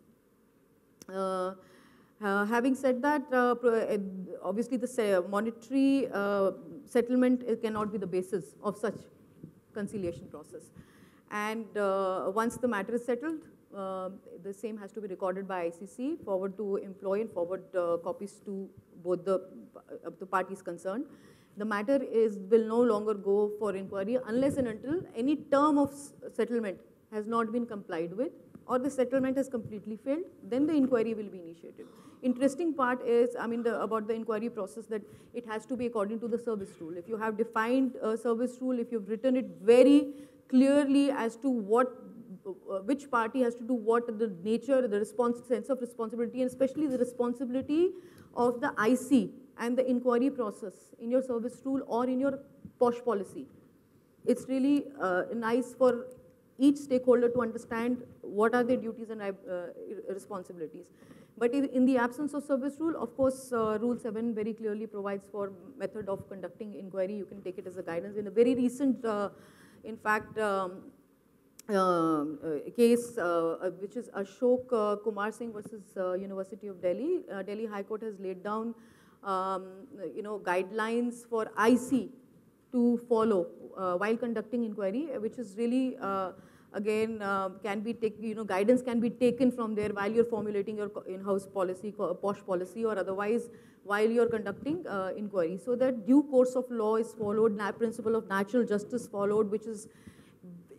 Uh, uh, having said that, uh, obviously the monetary uh, settlement cannot be the basis of such conciliation process. And uh, once the matter is settled, Uh, the same has to be recorded by I C C, forward to employee and forward uh, copies to both the, uh, the parties concerned. The matter is will no longer go for inquiry unless and until any term of settlement has not been complied with, or the settlement has completely failed, then the inquiry will be initiated. Interesting part is, I mean, the, about the inquiry process, that it has to be according to the service rule. If you have defined a service rule, if you've written it very clearly as to what Uh, which party has to do what, the nature, the response, sense of responsibility, and especially the responsibility of the I C and the inquiry process in your service rule or in your POSH policy. It's really uh, nice for each stakeholder to understand what are their duties and uh, responsibilities. But in, in the absence of service rule, of course, uh, Rule seven very clearly provides for method of conducting inquiry. You can take it as a guidance. In a very recent, uh, in fact, um, Uh, uh, case, uh, uh, which is Ashok uh, Kumar Singh versus uh, University of Delhi. Uh, Delhi High Court has laid down, um, you know, guidelines for I C to follow uh, while conducting inquiry, which is really, uh, again, uh, can be taken, you know, guidance can be taken from there while you're formulating your in-house policy, POSH policy, or otherwise while you're conducting uh, inquiry. So that due course of law is followed, principle of natural justice followed, which is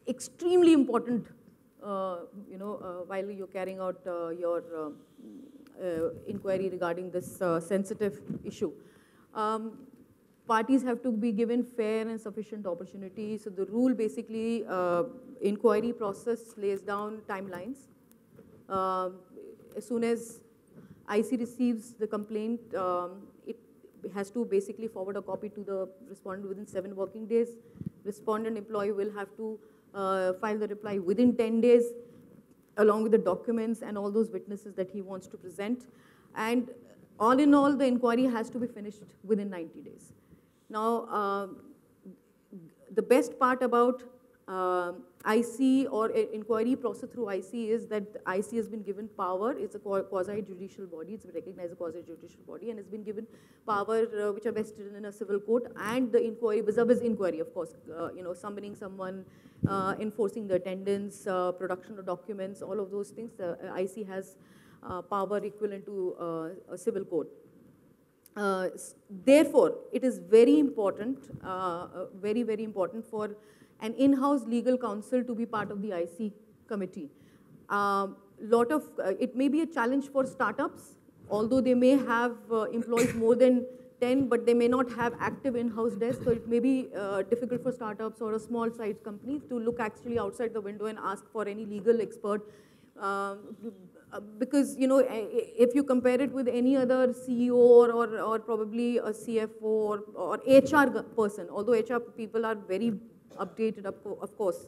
extremely important, uh, you know, uh, while you're carrying out uh, your uh, uh, inquiry regarding this uh, sensitive issue. Um, parties have to be given fair and sufficient opportunity. So the rule basically, uh, inquiry process lays down timelines. Uh, as soon as I C receives the complaint, um, it has to basically forward a copy to the respondent within seven working days. Respondent employee will have to uh, file the reply within ten days, along with the documents and all those witnesses that he wants to present. And all in all, the inquiry has to be finished within ninety days. Now, uh, the best part about uh, I C or inquiry process through I C is that I C has been given power. It's a quasi-judicial body. It's recognized as a quasi-judicial body and has been given power uh, which are vested in a civil court, and the inquiry, vis-a-vis inquiry, of course, uh, you know, summoning someone, uh, enforcing the attendance, uh, production of documents, all of those things. Uh, I C has uh, power equivalent to uh, a civil court. Uh, therefore, it is very important, uh, very, very important for an in-house legal counsel to be part of the I C committee. Um, lot of, uh, it may be a challenge for startups, although they may have uh, employees more than ten, but they may not have active in-house desks, so it may be uh, difficult for startups or a small size company to look actually outside the window and ask for any legal expert. Um, because, you know, if you compare it with any other C E O or, or, or probably a C F O or, or H R person, although H R people are very updated, of course.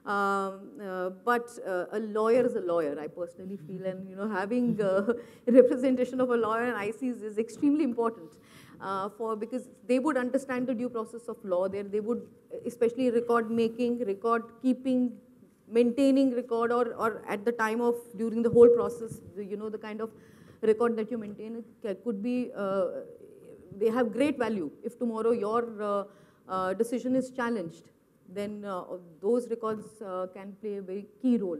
Um, uh, but uh, a lawyer is a lawyer, I personally feel, and you know, having uh, representation of a lawyer and I C is, is extremely important uh, for, because they would understand the due process of law there. They would, especially record making, record keeping, maintaining record, or, or at the time of, during the whole process, you know, the kind of record that you maintain could be, uh, they have great value. If tomorrow your uh, uh, decision is challenged, then uh, those records uh, can play a very key role.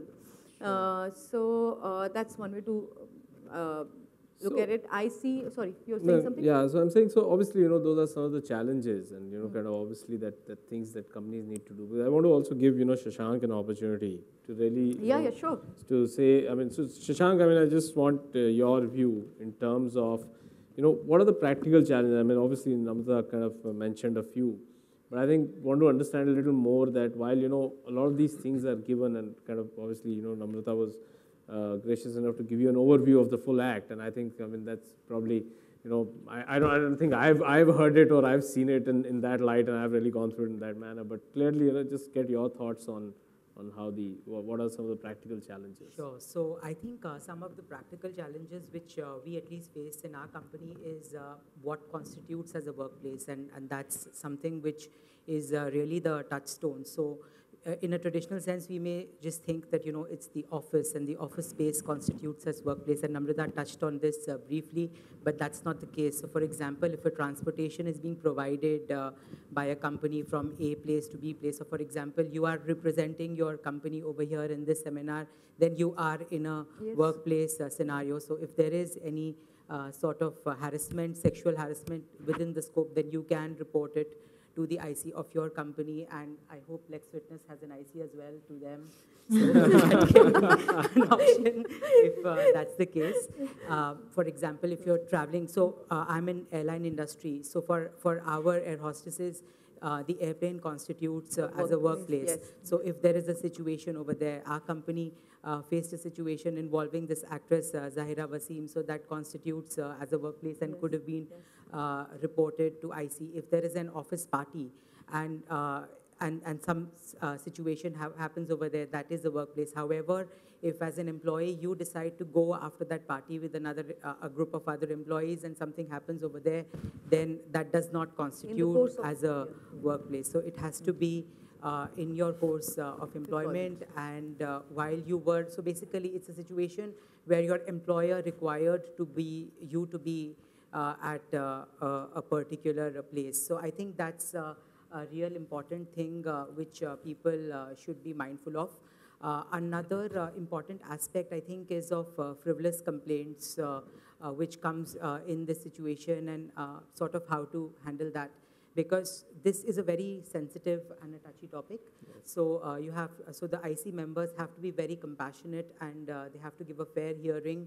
Uh, so uh, that's one way to uh, look so, at it. I see, sorry, you're saying no, something? Yeah, so I'm saying, so obviously, you know, those are some of the challenges and, you know, mm. kind of obviously that, that things that companies need to do. But I want to also give, you know, Shashank an opportunity to really... Yeah, know, yeah, sure. To say, I mean, so Shashank, I mean, I just want uh, your view in terms of, you know, what are the practical challenges? I mean, obviously, Namrata kind of uh, mentioned a few. But I think want to understand a little more that while, you know, a lot of these things are given and kind of obviously, you know, Namrata was uh, gracious enough to give you an overview of the full act. And I think, I mean, that's probably, you know, I, I, don't, I don't think I've, I've heard it or I've seen it in, in that light and I've really gone through it in that manner. But clearly, you know, just get your thoughts on, on how the, what are some of the practical challenges? Sure. So I think uh, some of the practical challenges which uh, we at least face in our company is uh, what constitutes as a workplace, and, and that's something which is uh, really the touchstone. So uh, in a traditional sense, we may just think that, you know, it's the office and the office space constitutes as workplace, and Namrata touched on this uh, briefly, but that's not the case. So for example, if a transportation is being provided uh, by a company from A place to B place, so for example, you are representing your company over here in this seminar, then you are in a yes. workplace uh, scenario. So if there is any uh, sort of uh, harassment, sexual harassment within the scope, then you can report it to the I C of your company, and I hope Lex Witness has an I C as well to them, so that can be an option if uh, that's the case. Uh, for example, if you're traveling, so uh, I'm in airline industry, so for, for our air hostesses, Uh, the airplane constitutes uh, as a workplace. Yes. So if there is a situation over there, our company uh, faced a situation involving this actress, uh, Zahira Wasim, so that constitutes uh, as a workplace and yes. could have been yes. uh, reported to I C. If there is an office party and, uh, and, and some uh, situation ha happens over there, that is the workplace. However, if as an employee you decide to go after that party with another uh, a group of other employees and something happens over there, then that does not constitute as a workplace. So it has to be uh, in your course uh, of employment, and uh, while you were, so basically it's a situation where your employer required to be, you to be uh, at uh, a, a particular place. So I think that's uh, a real important thing uh, which uh, people uh, should be mindful of. Uh, another uh, important aspect, I think, is of uh, frivolous complaints, uh, uh, which comes uh, in this situation, and uh, sort of how to handle that, because this is a very sensitive and a touchy topic. Yes. So uh, you have, so the I C members have to be very compassionate, and uh, they have to give a fair hearing,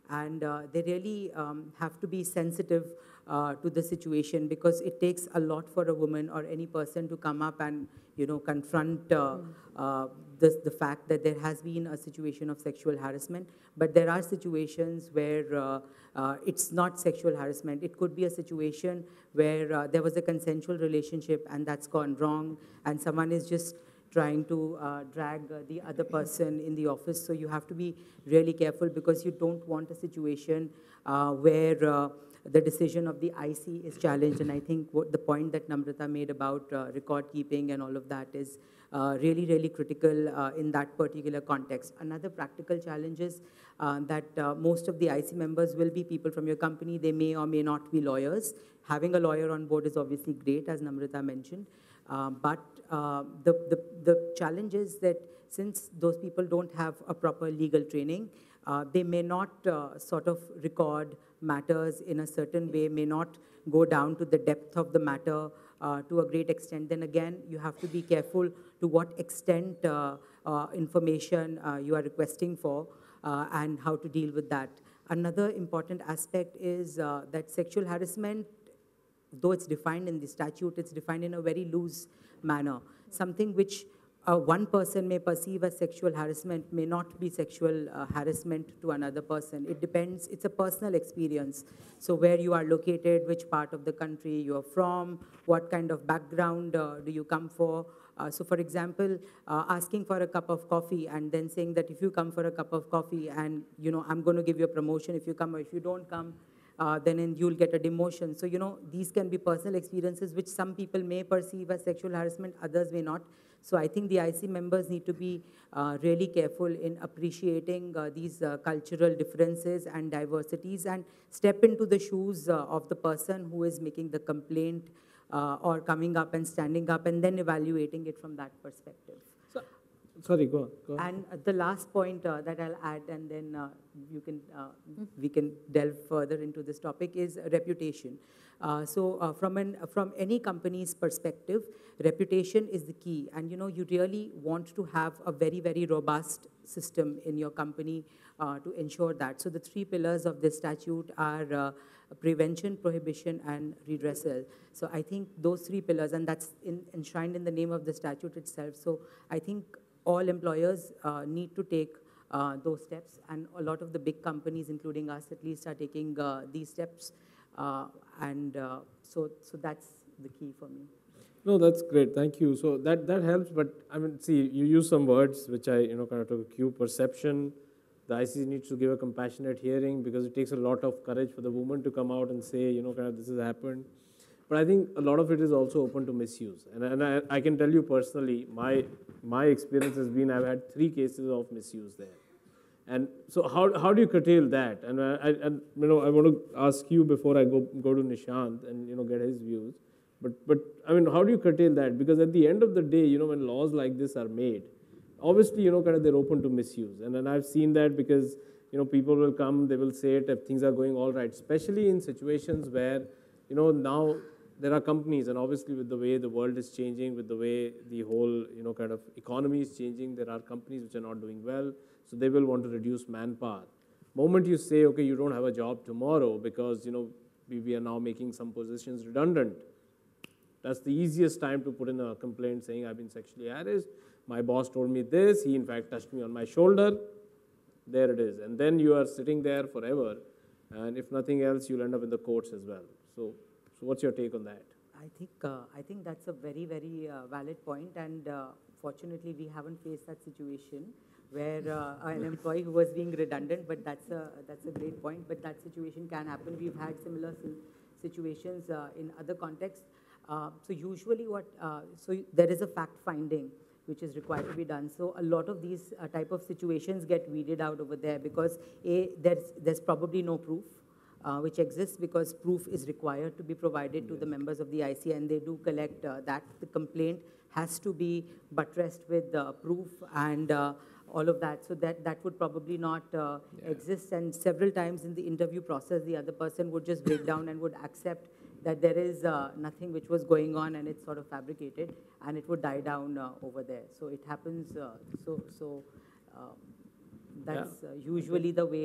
And uh, they really um, have to be sensitive uh, to the situation, because it takes a lot for a woman or any person to come up and, you know, confront uh, mm. uh, the, the fact that there has been a situation of sexual harassment. But there are situations where uh, uh, it's not sexual harassment. It could be a situation where uh, there was a consensual relationship and that's gone wrong, and someone is just trying to uh, drag uh, the other person in the office. So you have to be really careful, because you don't want a situation uh, where uh, the decision of the I C is challenged. And I think what the point that Namrata made about uh, record keeping and all of that is uh, really, really critical uh, in that particular context. Another practical challenge is uh, that uh, most of the I C members will be people from your company. They may or may not be lawyers. Having a lawyer on board is obviously great, as Namrata mentioned. Uh, but uh, the, the, the challenge is that since those people don't have a proper legal training, uh, they may not uh, sort of record matters in a certain way, may not go down to the depth of the matter uh, to a great extent. Then again, you have to be careful to what extent uh, uh, information uh, you are requesting for uh, and how to deal with that. Another important aspect is uh, that sexual harassment, though it's defined in the statute, it's defined in a very loose manner. Something which uh, one person may perceive as sexual harassment may not be sexual uh, harassment to another person. It depends, it's a personal experience. So where you are located, which part of the country you are from, what kind of background uh, do you come for. Uh, so for example, uh, asking for a cup of coffee and then saying that if you come for a cup of coffee and, you know, I'm going to give you a promotion if you come, or if you don't come, Uh, then in, you'll get a demotion. So, you know, these can be personal experiences which some people may perceive as sexual harassment, others may not. So I think the I C members need to be uh, really careful in appreciating uh, these uh, cultural differences and diversities, and step into the shoes uh, of the person who is making the complaint uh, or coming up and standing up and then evaluating it from that perspective. Sorry, go on. Go on. And uh, the last point uh, that I'll add, and then uh, you can, uh, we can delve further into this topic, is reputation. Uh, so uh, from, an, from any company's perspective, reputation is the key. And, you know, you really want to have a very, very robust system in your company uh, to ensure that. So the three pillars of this statute are uh, prevention, prohibition, and redressal. So I think those three pillars, and that's in, enshrined in the name of the statute itself. So I think all employers uh, need to take uh, those steps, and a lot of the big companies, including us at least, are taking uh, these steps, uh, and uh, so so that's the key for me. No, that's great, thank you. So that, that helps, but I mean, see, you use some words which I, you know, kind of took a cue: perception. The I C needs to give a compassionate hearing, because it takes a lot of courage for the woman to come out and say, you know, kind of this has happened. But I think a lot of it is also open to misuse. And, and I, I can tell you personally, my, my experience has been I've had three cases of misuse there. And so how, how do you curtail that? And, I, and you know, I want to ask you before I go, go to Nishant and, you know, get his views. But, but I mean, how do you curtail that? Because at the end of the day, you know, when laws like this are made, obviously, you know, kind of they're open to misuse. And then I've seen that because, you know, people will come, they will say it if things are going all right, especially in situations where, you know, now there are companies, and obviously with the way the world is changing, with the way the whole, you know, kind of economy is changing, there are companies which are not doing well, so they will want to reduce manpower. Moment you say, okay, you don't have a job tomorrow because, you know, we, we are now making some positions redundant, that's the easiest time to put in a complaint saying I've been sexually harassed, my boss told me this, he in fact touched me on my shoulder, there it is. And then you are sitting there forever, and if nothing else, you'll end up in the courts as well. So, so what's your take on that? I think, uh, I think that's a very, very uh, valid point, and uh, fortunately, we haven't faced that situation where uh, an employee who was being redundant, but that's a, that's a great point, but that situation can happen. We've had similar situations uh, in other contexts. Uh, so usually what, uh, so there is a fact finding which is required to be done. So a lot of these uh, type of situations get weeded out over there because A, there's, there's probably no proof uh, which exists, because proof is required to be provided to the members of the I C, and they do collect uh, that. The complaint has to be buttressed with uh, proof and uh, all of that. So that, that would probably not uh, yeah. exist. And several times in the interview process, the other person would just break down and would accept that there is uh, nothing which was going on, and it's sort of fabricated, and it would die down uh, over there. So it happens, uh, so, so um, that's uh, usually the way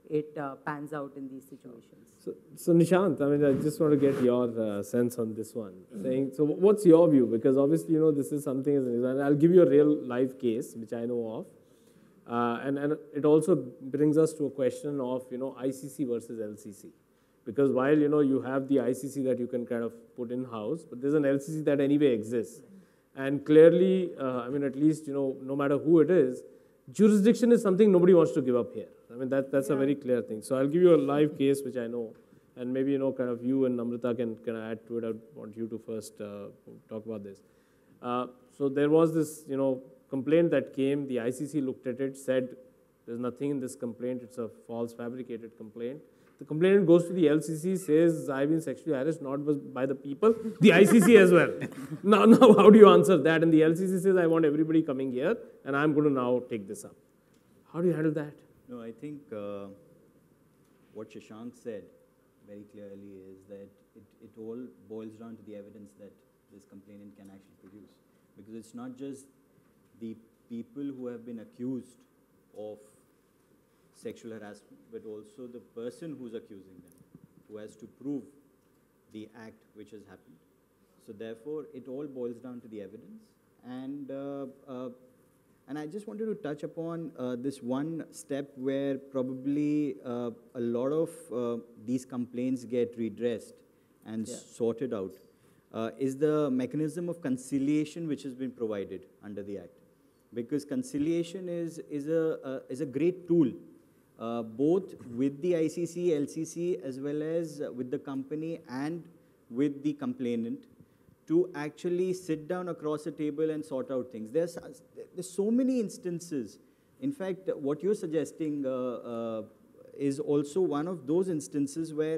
it uh, pans out in these situations. So, so Nishant, I mean, I just want to get your uh, sense on this one. Saying, so what's your view? Because obviously, you know, this is something, as an, I'll give you a real life case, which I know of. Uh, and, and it also brings us to a question of, you know, I C C versus L C C. Because while, you know, you have the I C C that you can kind of put in-house, but there's an L C C that anyway exists. And clearly, uh, I mean, at least, you know, no matter who it is, jurisdiction is something nobody wants to give up here. I mean, that, that's yeah. a very clear thing. So I'll give you a live case, which I know. And maybe, you know, kind of you and Namrata can, can add to it. I want you to first uh, talk about this. Uh, so there was this, you know, complaint that came. The I C C looked at it, said, there's nothing in this complaint. It's a false, fabricated complaint. The complainant goes to the L C C, says, I've been sexually harassed, not by the people, the I C C as well. Now, now, how do you answer that? And the L C C says, I want everybody coming here, and I'm going to now take this up. How do you handle that? No, I think uh, what Shashank said very clearly is that it, it all boils down to the evidence that this complainant can actually produce. Because it's not just the people who have been accused of sexual harassment, but also the person who's accusing them, who has to prove the act which has happened. So therefore, it all boils down to the evidence. And, uh, uh, and I just wanted to touch upon uh, this one step where probably uh, a lot of uh, these complaints get redressed and yeah. sorted out, uh, is the mechanism of conciliation which has been provided under the Act. Because conciliation is, is, a, uh, is a great tool, uh, both with the I C C, L C C, as well as uh, with the company and with the complainant, to actually sit down across a table and sort out things. There's, there's so many instances. In fact, what you're suggesting uh, uh, is also one of those instances where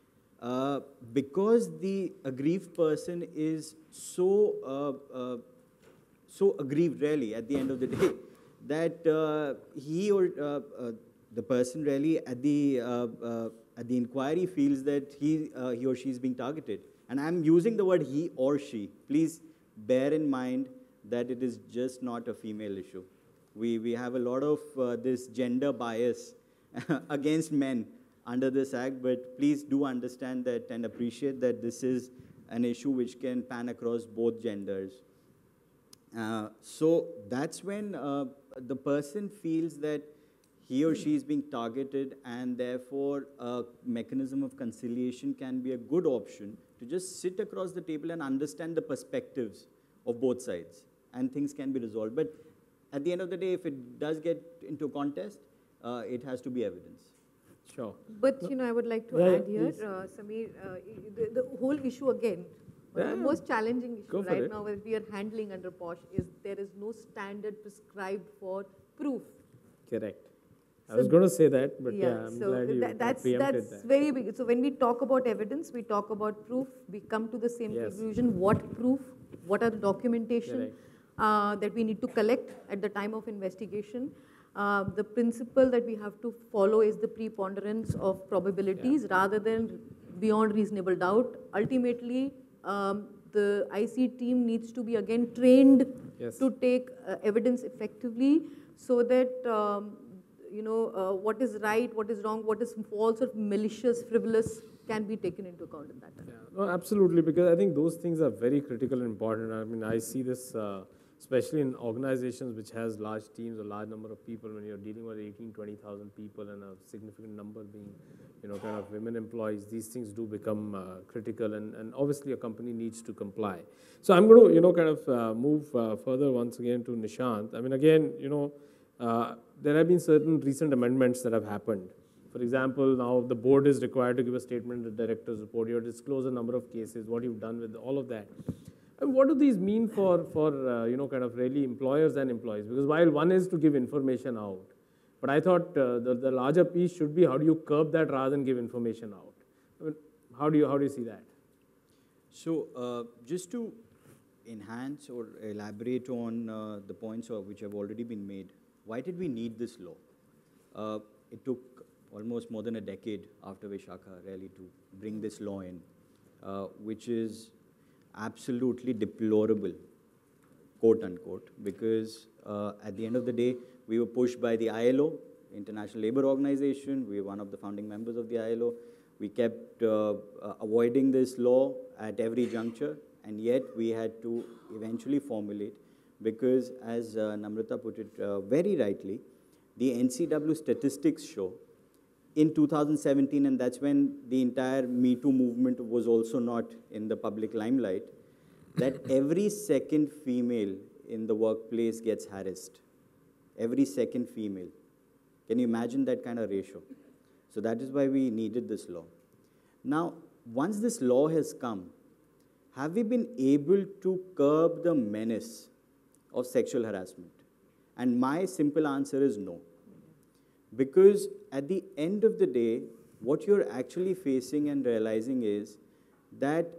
uh, because the aggrieved person is so, uh, uh, so aggrieved really at the end of the day, that uh, he or uh, uh, the person really at the, uh, uh, at the inquiry feels that he, uh, he or she is being targeted. And I'm using the word he or she. Please bear in mind that it is just not a female issue. We, we have a lot of uh, this gender bias against men under this act, but please do understand that and appreciate that this is an issue which can pan across both genders. Uh, so that's when uh, the person feels that he or she is being targeted, and therefore a mechanism of conciliation can be a good option to just sit across the table and understand the perspectives of both sides, and things can be resolved. But at the end of the day, if it does get into contest, uh, it has to be evidence. Sure. But, you know, I would like to yeah, add here, uh, Sameer, uh, the, the whole issue again, yeah, the most challenging issue right it. now that we are handling under POSH is there is no standard prescribed for proof. Correct. I So was going to say that, but yeah, yeah, I'm so glad you that, that's, preempted that's that. very big. So when we talk about evidence, we talk about proof, we come to the same Yes. conclusion. What proof? What are the documentation uh, that we need to collect at the time of investigation? Uh, the principle that we have to follow is the preponderance of probabilities yeah. rather than beyond reasonable doubt. Ultimately, um, the I C team needs to be again trained yes. to take uh, evidence effectively, so that um, you know, uh, what is right, what is wrong, what is false or malicious, frivolous can be taken into account in that. Yeah, no, absolutely, because I think those things are very critical and important. I mean, I see this uh, especially in organizations which has large teams, a large number of people. When you're dealing with eighteen, twenty thousand people and a significant number being, you know, kind of women employees, these things do become uh, critical, and, and obviously a company needs to comply. So I'm going to, you know, kind of uh, move uh, further once again to Nishant. I mean, again, you know, uh, there have been certain recent amendments that have happened. For example, now the board is required to give a statement in the director's report. You have to disclose a number of cases, what you've done with all of that. And what do these mean for, for uh, you know, kind of really employers and employees? Because while one is to give information out, but I thought uh, the, the larger piece should be how do you curb that rather than give information out? I mean, how do you, how do you see that? So uh, just to enhance or elaborate on uh, the points of which have already been made, why did we need this law? Uh, it took almost more than a decade after Vishakha really to bring this law in, uh, which is absolutely deplorable, quote unquote, because uh, at the end of the day, we were pushed by the I L O, International Labour Organization. We were one of the founding members of the I L O. We kept uh, uh, avoiding this law at every juncture, and yet we had to eventually formulate, because as uh, Namrata put it uh, very rightly, the N C W statistics show in two thousand seventeen, and that's when the entire Me Too movement was also not in the public limelight, that every second female in the workplace gets harassed. Every second female. Can you imagine that kind of ratio? So that is why we needed this law. Now, once this law has come, have we been able to curb the menace of sexual harassment? And my simple answer is no. Because at the end of the day, what you're actually facing and realizing is that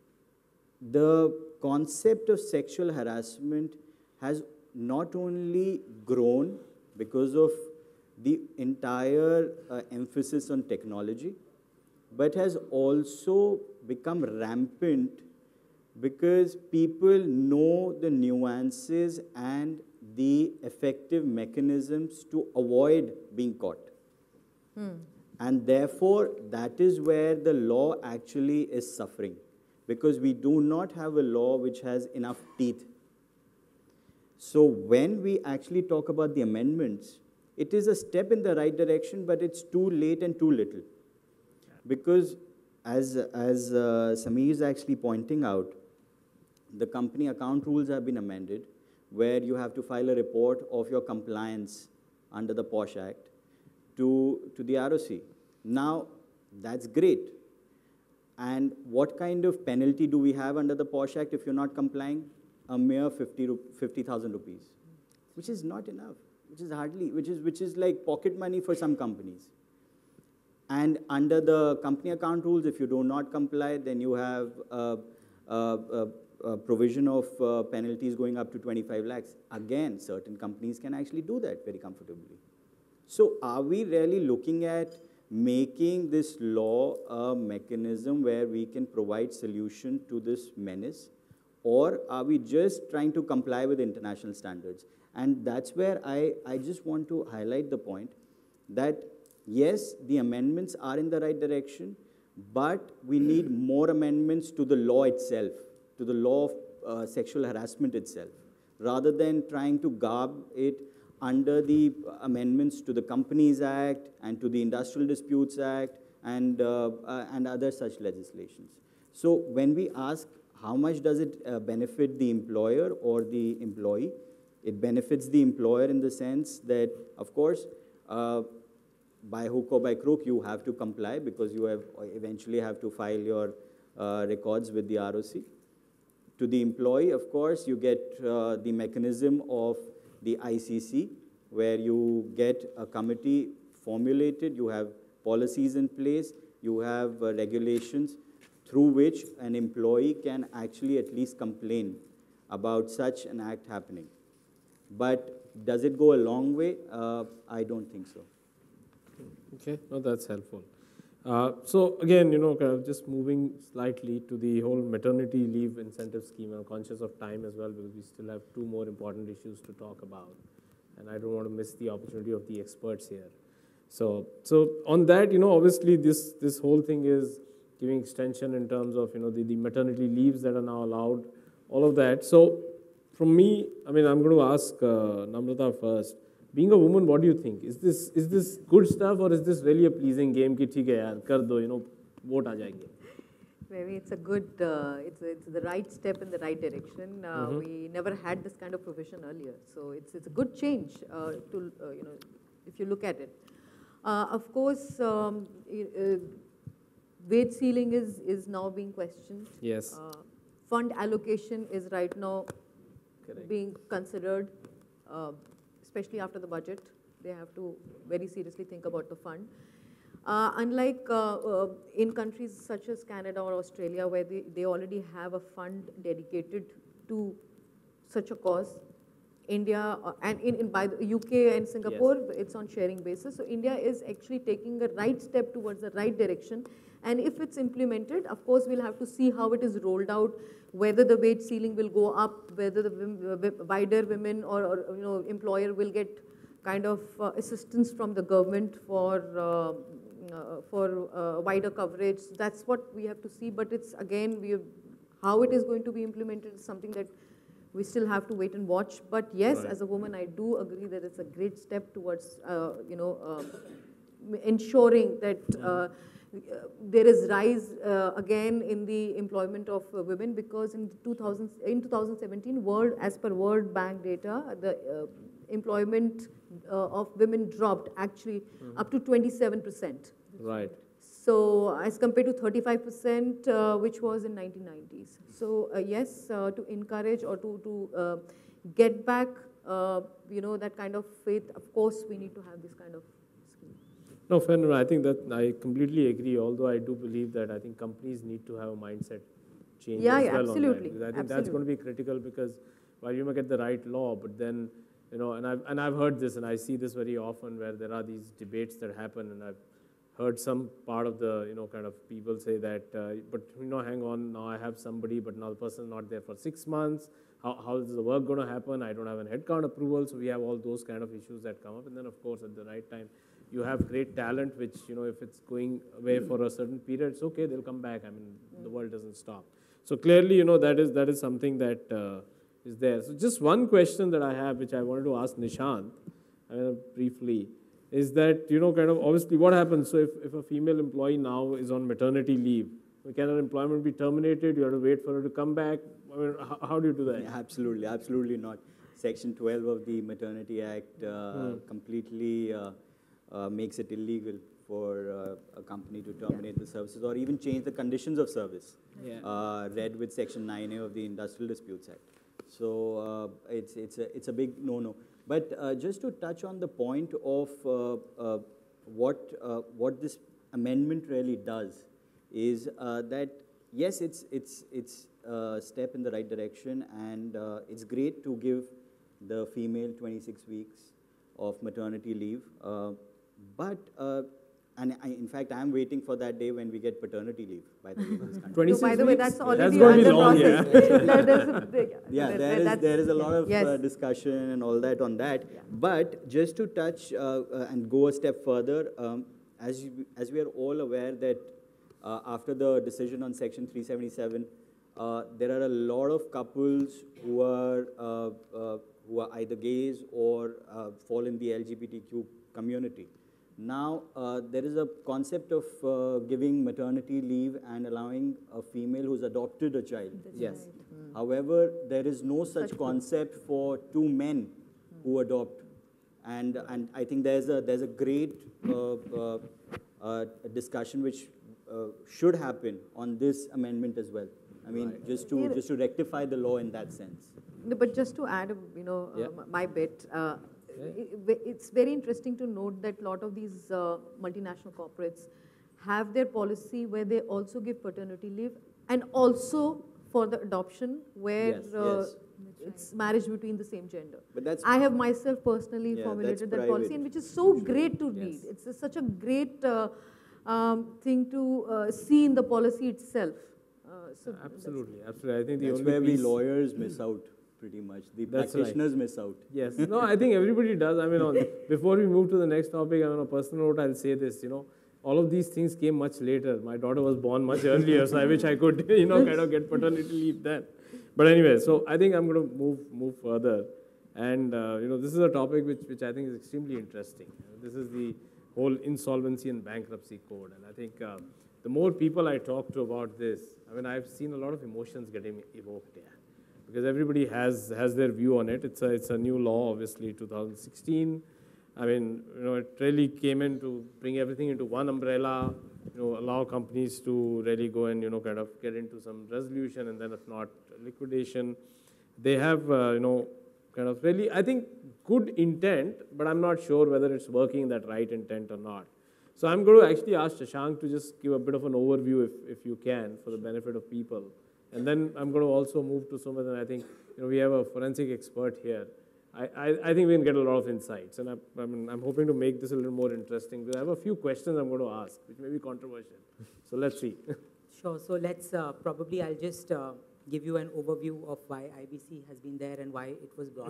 the concept of sexual harassment has not only grown because of the entire uh, emphasis on technology, but has also become rampant because people know the nuances and the effective mechanisms to avoid being caught. Hmm. And therefore, that is where the law actually is suffering, because we do not have a law which has enough teeth. So when we actually talk about the amendments, it is a step in the right direction, but it's too late and too little. Because as, as uh, Sameer is actually pointing out, the company account rules have been amended, where you have to file a report of your compliance under the POSH Act to, to the R O C. Now, that's great. And what kind of penalty do we have under the POSH Act if you're not complying? A mere fifty thousand rupees, which is not enough, which is hardly, which is, which is like pocket money for some companies. And under the company account rules, if you do not comply, then you have a, a, a, a provision of uh, penalties going up to twenty-five lakhs. Again, certain companies can actually do that very comfortably. So are we really looking at making this law a mechanism where we can provide solution to this menace? Or are we just trying to comply with international standards? And that's where I, I just want to highlight the point that, yes, the amendments are in the right direction, but we need more amendments to the law itself, to the law of uh, sexual harassment itself, rather than trying to garb it under the amendments to the Companies Act and to the Industrial Disputes Act and, uh, uh, and other such legislations. So when we ask how much does it uh, benefit the employer or the employee, it benefits the employer in the sense that, of course, uh, by hook or by crook, you have to comply because you have eventually have to file your uh, records with the R O C. To the employee, of course, you get uh, the mechanism of the I C C, where you get a committee formulated, you have policies in place, you have uh, regulations through which an employee can actually at least complain about such an act happening. But does it go a long way? Uh, I don't think so. Okay, no, that's helpful. Uh, so again, you know, kind of just moving slightly to the whole maternity leave incentive scheme. I'm conscious of time as well because we still have two more important issues to talk about, and I don't want to miss the opportunity of the experts here. So, so on that, you know, obviously this this whole thing is giving extension in terms of, you know, the, the maternity leaves that are now allowed, all of that. So from me, I mean, I'm going to ask uh, Namrata first. Being a woman, what do you think? Is this is this good stuff or is this really a pleasing game? Ki theek hai yaar, kar do, you know, vote aa jayenge. Maybe it's a good, uh, it's, it's the right step in the right direction. Uh, mm-hmm. We never had this kind of provision earlier. So it's, it's a good change uh, to, uh, you know, if you look at it. Uh, of course, um, uh, wage ceiling is, is now being questioned. Yes. Uh, fund allocation is right now Correct. being considered, uh, especially after the budget. They have to very seriously think about the fund. Uh, unlike uh, uh, in countries such as Canada or Australia, where they, they already have a fund dedicated to such a cause, India, uh, and in, in by the U K and Singapore, yes. It's on sharing basis. So India is actually taking a right step towards the right direction. And if it's implemented, of course, we'll have to see how it is rolled out, whether the wage ceiling will go up, whether the wider women or, or you know employer will get kind of uh, assistance from the government for uh, uh, for uh, wider coverage. That's what we have to see. But it's again, we have, how it is going to be implemented is something that we still have to wait and watch. But yes, right. as a woman, I do agree that it's a great step towards uh, you know uh, ensuring that. Uh, Uh, there is rise uh, again in the employment of uh, women, because in two thousand, in twenty seventeen, World, as per World Bank data, the uh, employment uh, of women dropped actually mm-hmm. up to twenty-seven percent. Right. So as compared to thirty-five percent, uh, which was in nineteen nineties. So uh, yes, uh, to encourage or to, to uh, get back, uh, you know, that kind of faith, of course, we need to have this kind of. No, fair enough. I think that I completely agree, although I do believe that I think companies need to have a mindset change yeah, as yeah, well absolutely. on that. Because I think absolutely. that's going to be critical, because while you may get the right law, but then, you know, and I've, and I've heard this, and I see this very often where there are these debates that happen, and I've heard some part of the, you know, kind of people say that, uh, but, you know, hang on, now I have somebody, but now the person is not there for six months. How, how is the work going to happen? I don't have an headcount approval. So we have all those kind of issues that come up. And then, of course, at the right time, you have great talent, which, you know, if it's going away for a certain period, it's okay, they'll come back. I mean, mm. the world doesn't stop. So clearly, you know, that is, that is something that uh, is there. So just one question that I have, which I wanted to ask Nishant, I mean, briefly, is that, you know, kind of, obviously, what happens? So if, if a female employee now is on maternity leave, can her employment be terminated? You have to wait for her to come back? I mean, how, how do you do that? Yeah, absolutely, absolutely not. Section twelve of the Maternity Act uh, mm. completely uh, Uh, makes it illegal for uh, a company to terminate yeah. the services or even change the conditions of service, yeah. uh, read with Section nine A of the Industrial Disputes Act. So uh, it's, it's, a, it's a big no-no. But uh, just to touch on the point of uh, uh, what, uh, what this amendment really does is uh, that, yes, it's, it's, it's a step in the right direction, and uh, it's great to give the female twenty-six weeks of maternity leave. Uh, But, uh, and I, in fact, I'm waiting for that day when we get paternity leave, by the way, in this country. twenty-six no, by the way, that's already that's going to be long, process. yeah. there's a big, yeah, there is, there is a lot of yes. uh, discussion and all that on that. Yeah. But just to touch uh, uh, and go a step further, um, as, you, as we are all aware that uh, after the decision on Section three seventy-seven, uh, there are a lot of couples who are, uh, uh, who are either gays or uh, fall in the L G B T Q community. Now, uh, there is a concept of uh, giving maternity leave and allowing a female who's adopted a child. That's yes. Right. Mm. However, there is no such, such concept for two men mm. who adopt. And, and I think there's a, there's a great uh, uh, uh, discussion which uh, should happen on this amendment as well. I mean, right. just, to, just to rectify the law in that sense. No, but just to add, you know, yeah. uh, my bit, uh, it's very interesting to note that a lot of these uh, multinational corporates have their policy where they also give paternity leave, and also for the adoption where yes, uh, yes. it's marriage between the same gender. But that's I have myself personally yeah, formulated that private. policy, and which is so great to yes. read. It's a, such a great uh, um, thing to uh, see in the policy itself. Uh, so absolutely, absolutely. I think the that's only where piece we lawyers miss out. Pretty much. The That's practitioners right. miss out. Yes. No, I think everybody does. I mean, on, before we move to the next topic, I mean, on a personal note, I'll say this, you know, all of these things came much later. My daughter was born much earlier, so I wish I could, you know, kind of get paternity leave then. But anyway, so I think I'm going to move move further. And, uh, you know, this is a topic which, which I think is extremely interesting. This is the whole insolvency and bankruptcy code. And I think uh, the more people I talk to about this, I mean, I've seen a lot of emotions getting evoked here. Because everybody has, has their view on it. It's a, it's a new law, obviously, two thousand sixteen. I mean, you know, it really came in to bring everything into one umbrella, you know, allow companies to really go and, you know, kind of get into some resolution, and then if not, liquidation. They have, uh, you know, kind of really, I think, good intent, but I'm not sure whether it's working that right intent or not. So I'm going to actually ask Shashank to just give a bit of an overview, if, if you can, for the benefit of people. And then I'm going to also move to Sumit, and I think, you know, we have a forensic expert here. I, I, I think we can get a lot of insights, and I, I mean, I'm hoping to make this a little more interesting. I have a few questions I'm going to ask, which may be controversial. So let's see. Sure. So let's uh, probably, I'll just uh, give you an overview of why I B C has been there and why it was brought.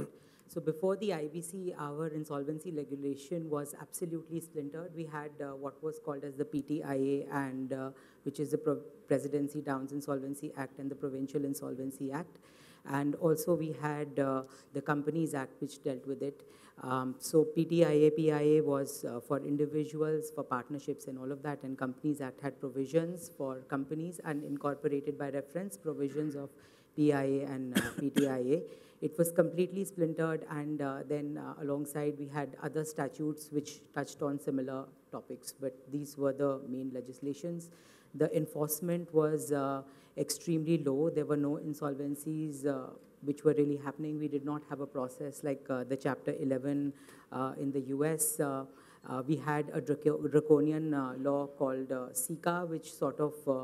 So before the I B C, our insolvency regulation was absolutely splintered. We had uh, what was called as the P T I A, and uh, which is the Pro Presidency Downs Insolvency Act and the Provincial Insolvency Act. And also we had uh, the Companies Act, which dealt with it. Um, so P T I A, P I A was uh, for individuals, for partnerships and all of that, and Companies Act had provisions for companies and incorporated by reference provisions of P I A and uh, P T I A. It was completely splintered, and uh, then uh, alongside we had other statutes which touched on similar topics, but these were the main legislations. The enforcement was uh, extremely low. There were no insolvencies uh, which were really happening. We did not have a process like uh, the Chapter eleven uh, in the U S. Uh, uh, we had a draconian uh, law called uh, SICA, which sort of uh,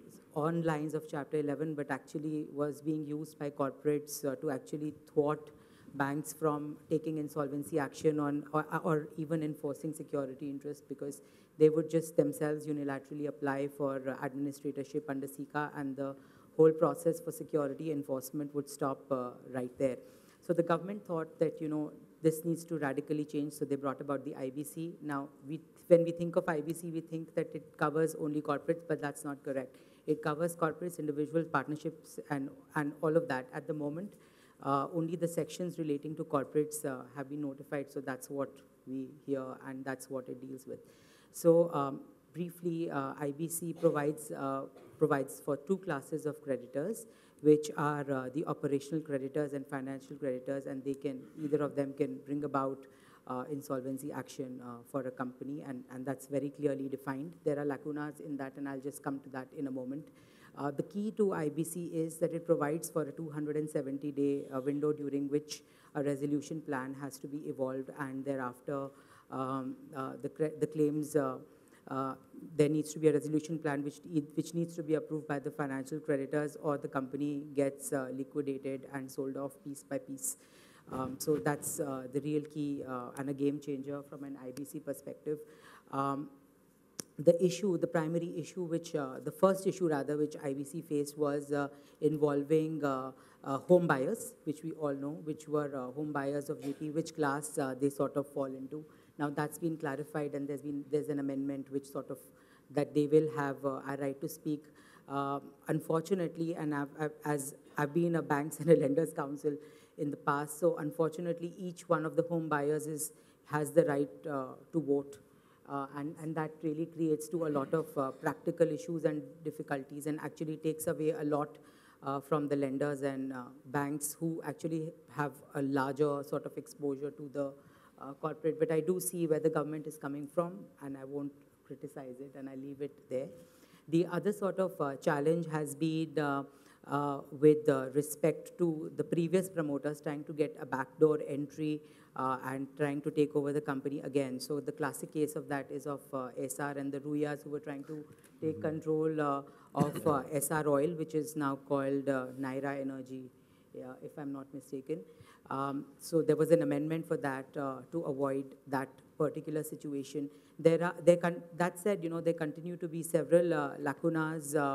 on lines of Chapter eleven, but actually was being used by corporates uh, to actually thwart banks from taking insolvency action on, or, or even enforcing security interest, because they would just themselves unilaterally apply for uh, administratorship under SICA, and the whole process for security enforcement would stop uh, right there. So the government thought that, you know, this needs to radically change, so they brought about the I B C. Now, we, when we think of I B C, we think that it covers only corporates, but that's not correct. It covers corporates, individuals, partnerships, and, and all of that. At the moment, uh, only the sections relating to corporates uh, have been notified, so that's what we hear, and that's what it deals with. So um, briefly, uh, I B C provides, uh, provides for two classes of creditors, which are uh, the operational creditors and financial creditors, and they can, either of them can bring about uh, insolvency action uh, for a company, and, and that's very clearly defined. There are lacunas in that, and I'll just come to that in a moment. Uh, the key to I B C is that it provides for a two hundred seventy day uh, window during which a resolution plan has to be evolved, and thereafter um, uh, the, the claims uh, Uh, there needs to be a resolution plan which, which needs to be approved by the financial creditors, or the company gets uh, liquidated and sold off piece by piece. Um, so that's uh, the real key uh, and a game changer from an I B C perspective. Um, the issue, the primary issue, which uh, the first issue rather, which I B C faced was uh, involving uh, uh, home buyers, which we all know, which were uh, home buyers of J P, which class uh, they sort of fall into. Now that's been clarified, and there's been there's an amendment which sort of that they will have uh, a right to speak. Uh, unfortunately, and I've, I've, as I've been a banks and a lenders council in the past, so unfortunately, each one of the home buyers is has the right uh, to vote, uh, and and that really creates to a lot of uh, practical issues and difficulties, and actually takes away a lot uh, from the lenders and uh, banks who actually have a larger sort of exposure to the Uh, corporate. But I do see where the government is coming from, and I won't criticize it, and I leave it there. The other sort of uh, challenge has been uh, uh, with uh, respect to the previous promoters trying to get a backdoor entry uh, and trying to take over the company again. So the classic case of that is of uh, S R and the Ruyas, who were trying to take control uh, of uh, S R Oil, which is now called uh, Naira Energy, yeah, if I'm not mistaken. Um, so there was an amendment for that uh, to avoid that particular situation. There are, there con that said, you know, there continue to be several uh, lacunas uh,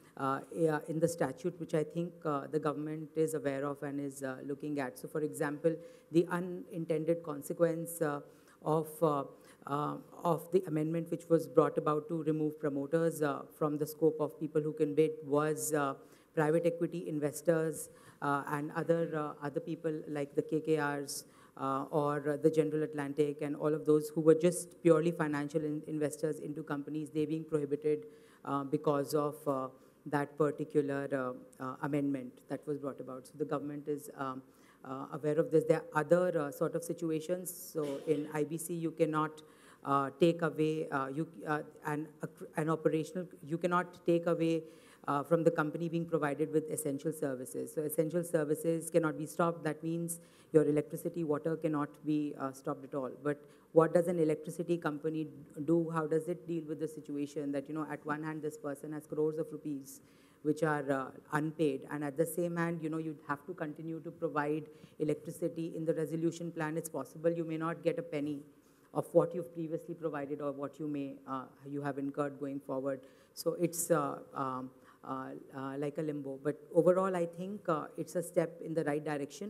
uh, in the statute, which I think uh, the government is aware of and is uh, looking at. So, for example, the unintended consequence uh, of uh, uh, of the amendment which was brought about to remove promoters uh, from the scope of people who can bid was uh, private equity investors uh, and other uh, other people like the K K Rs uh, or uh, the General Atlantic and all of those who were just purely financial in investors into companies, they being prohibited uh, because of uh, that particular uh, uh, amendment that was brought about. So the government is um, uh, aware of this. There are other uh, sort of situations. So in I B C, you cannot uh, take away uh, you uh, an an operational. You cannot take away uh, from the company being provided with essential services. So essential services cannot be stopped. That means your electricity, water cannot be uh, stopped at all. But what does an electricity company do? How does it deal with the situation that, you know, at one hand, this person has crores of rupees which are uh, unpaid, and at the same hand, you know, you'd have to continue to provide electricity. In the resolution plan, it's possible you may not get a penny of what you've previously provided or what you may, uh, you have incurred going forward. So it's uh, um, uh, uh, like a limbo. But overall, I think uh, it's a step in the right direction.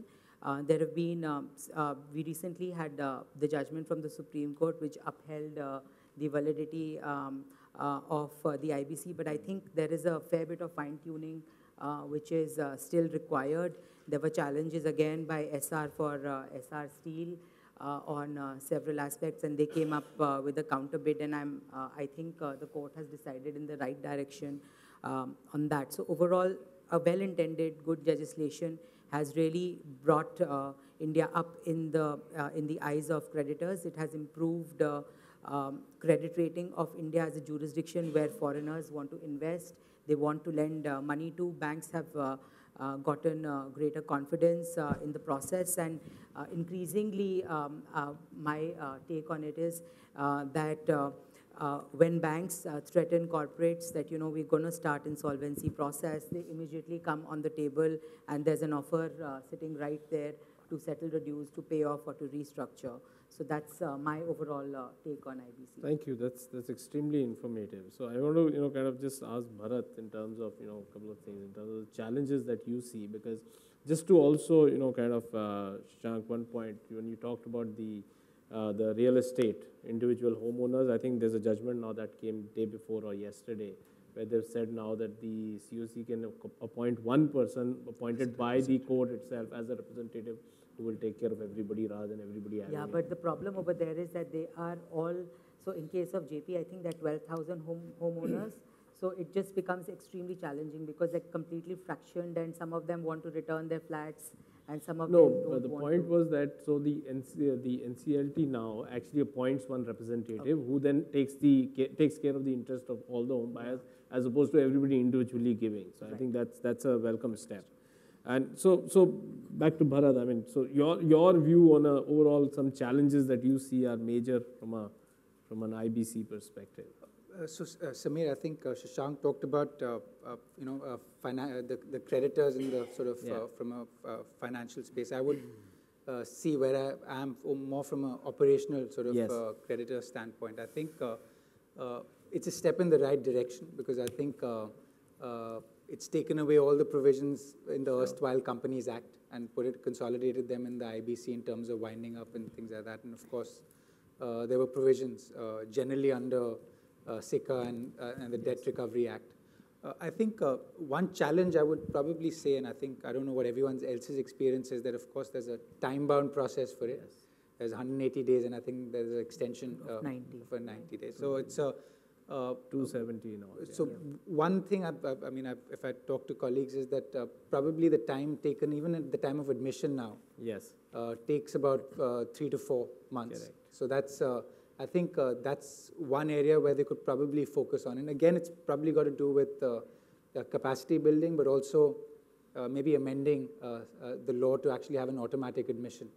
Uh, there have been, um, uh, we recently had uh, the judgment from the Supreme Court which upheld uh, the validity um, uh, of uh, the I B C, but I think there is a fair bit of fine-tuning uh, which is uh, still required. There were challenges again by S R for uh, S R Steel uh, on uh, several aspects, and they came up uh, with a counter bid, and I'm, uh, I think uh, the court has decided in the right direction um, on that. So overall, a well-intended, good legislation has really brought uh, India up in the, uh, in the eyes of creditors. It has improved uh, um, credit rating of India as a jurisdiction where foreigners want to invest, they want to lend uh, money to. Banks have uh, uh, gotten uh, greater confidence uh, in the process, and uh, increasingly um, uh, my uh, take on it is uh, that uh, Uh, when banks uh, threaten corporates that, you know, we're going to start insolvency process, they immediately come on the table and there's an offer uh, sitting right there to settle the dues, to pay off or to restructure. So that's uh, my overall uh, take on I B C. Thank you. That's that's extremely informative. So I want to, you know, kind of just ask Bharat in terms of, you know, a couple of things, in terms of the challenges that you see, because just to also, you know, kind of, uh, Shashank, one point, when you talked about the Uh, the real estate, individual homeowners, I think there's a judgment now that came day before or yesterday, where they've said now that the C O C can appoint one person appointed by the court itself as a representative who will take care of everybody rather than everybody having Yeah, it. but the problem over there is that they are all, so in case of J P, I think that twelve thousand home, homeowners, so it just becomes extremely challenging because they're completely fractioned and some of them want to return their flats and some of No, them don't but the want point to. was that, so the N C, the N C L T now actually appoints one representative who then takes the ca- takes care of the interest of all the home buyers as opposed to everybody individually giving. So I think that's that's a welcome step. And so so back to Bharat, I mean, so your your view on a, overall some challenges that you see are major from a from an I B C perspective. Uh, so, uh, Samir, I think uh, Shashank talked about, uh, uh, you know, uh, fina- uh, the, the creditors in the sort of, Yeah. uh, from a uh, financial space. I would uh, see where I am more from an operational sort of Yes. uh, creditor standpoint. I think uh, uh, it's a step in the right direction because I think uh, uh, it's taken away all the provisions in the erstwhile Companies Act and put it, consolidated them in the I B C in terms of winding up and things like that. And of course, uh, there were provisions uh, generally under Uh, S I C A and, uh, and the Debt Recovery Act. Uh, I think uh, one challenge I would probably say, and I think, I don't know what everyone else's experience is, that of course there's a time-bound process for it. Yes. There's one hundred eighty days, and I think there's an extension uh, ninety. for ninety days. So it's a... Uh, two seventy now. so yeah. One thing, I, I, I mean, I, if I talk to colleagues, is that uh, probably the time taken, even at the time of admission now, Yes. uh, takes about uh, three to four months. Correct. So that's... Uh, I think uh, that's one area where they could probably focus on. And again, it's probably got to do with uh, uh, capacity building, but also uh, maybe amending uh, uh, the law to actually have an automatic admission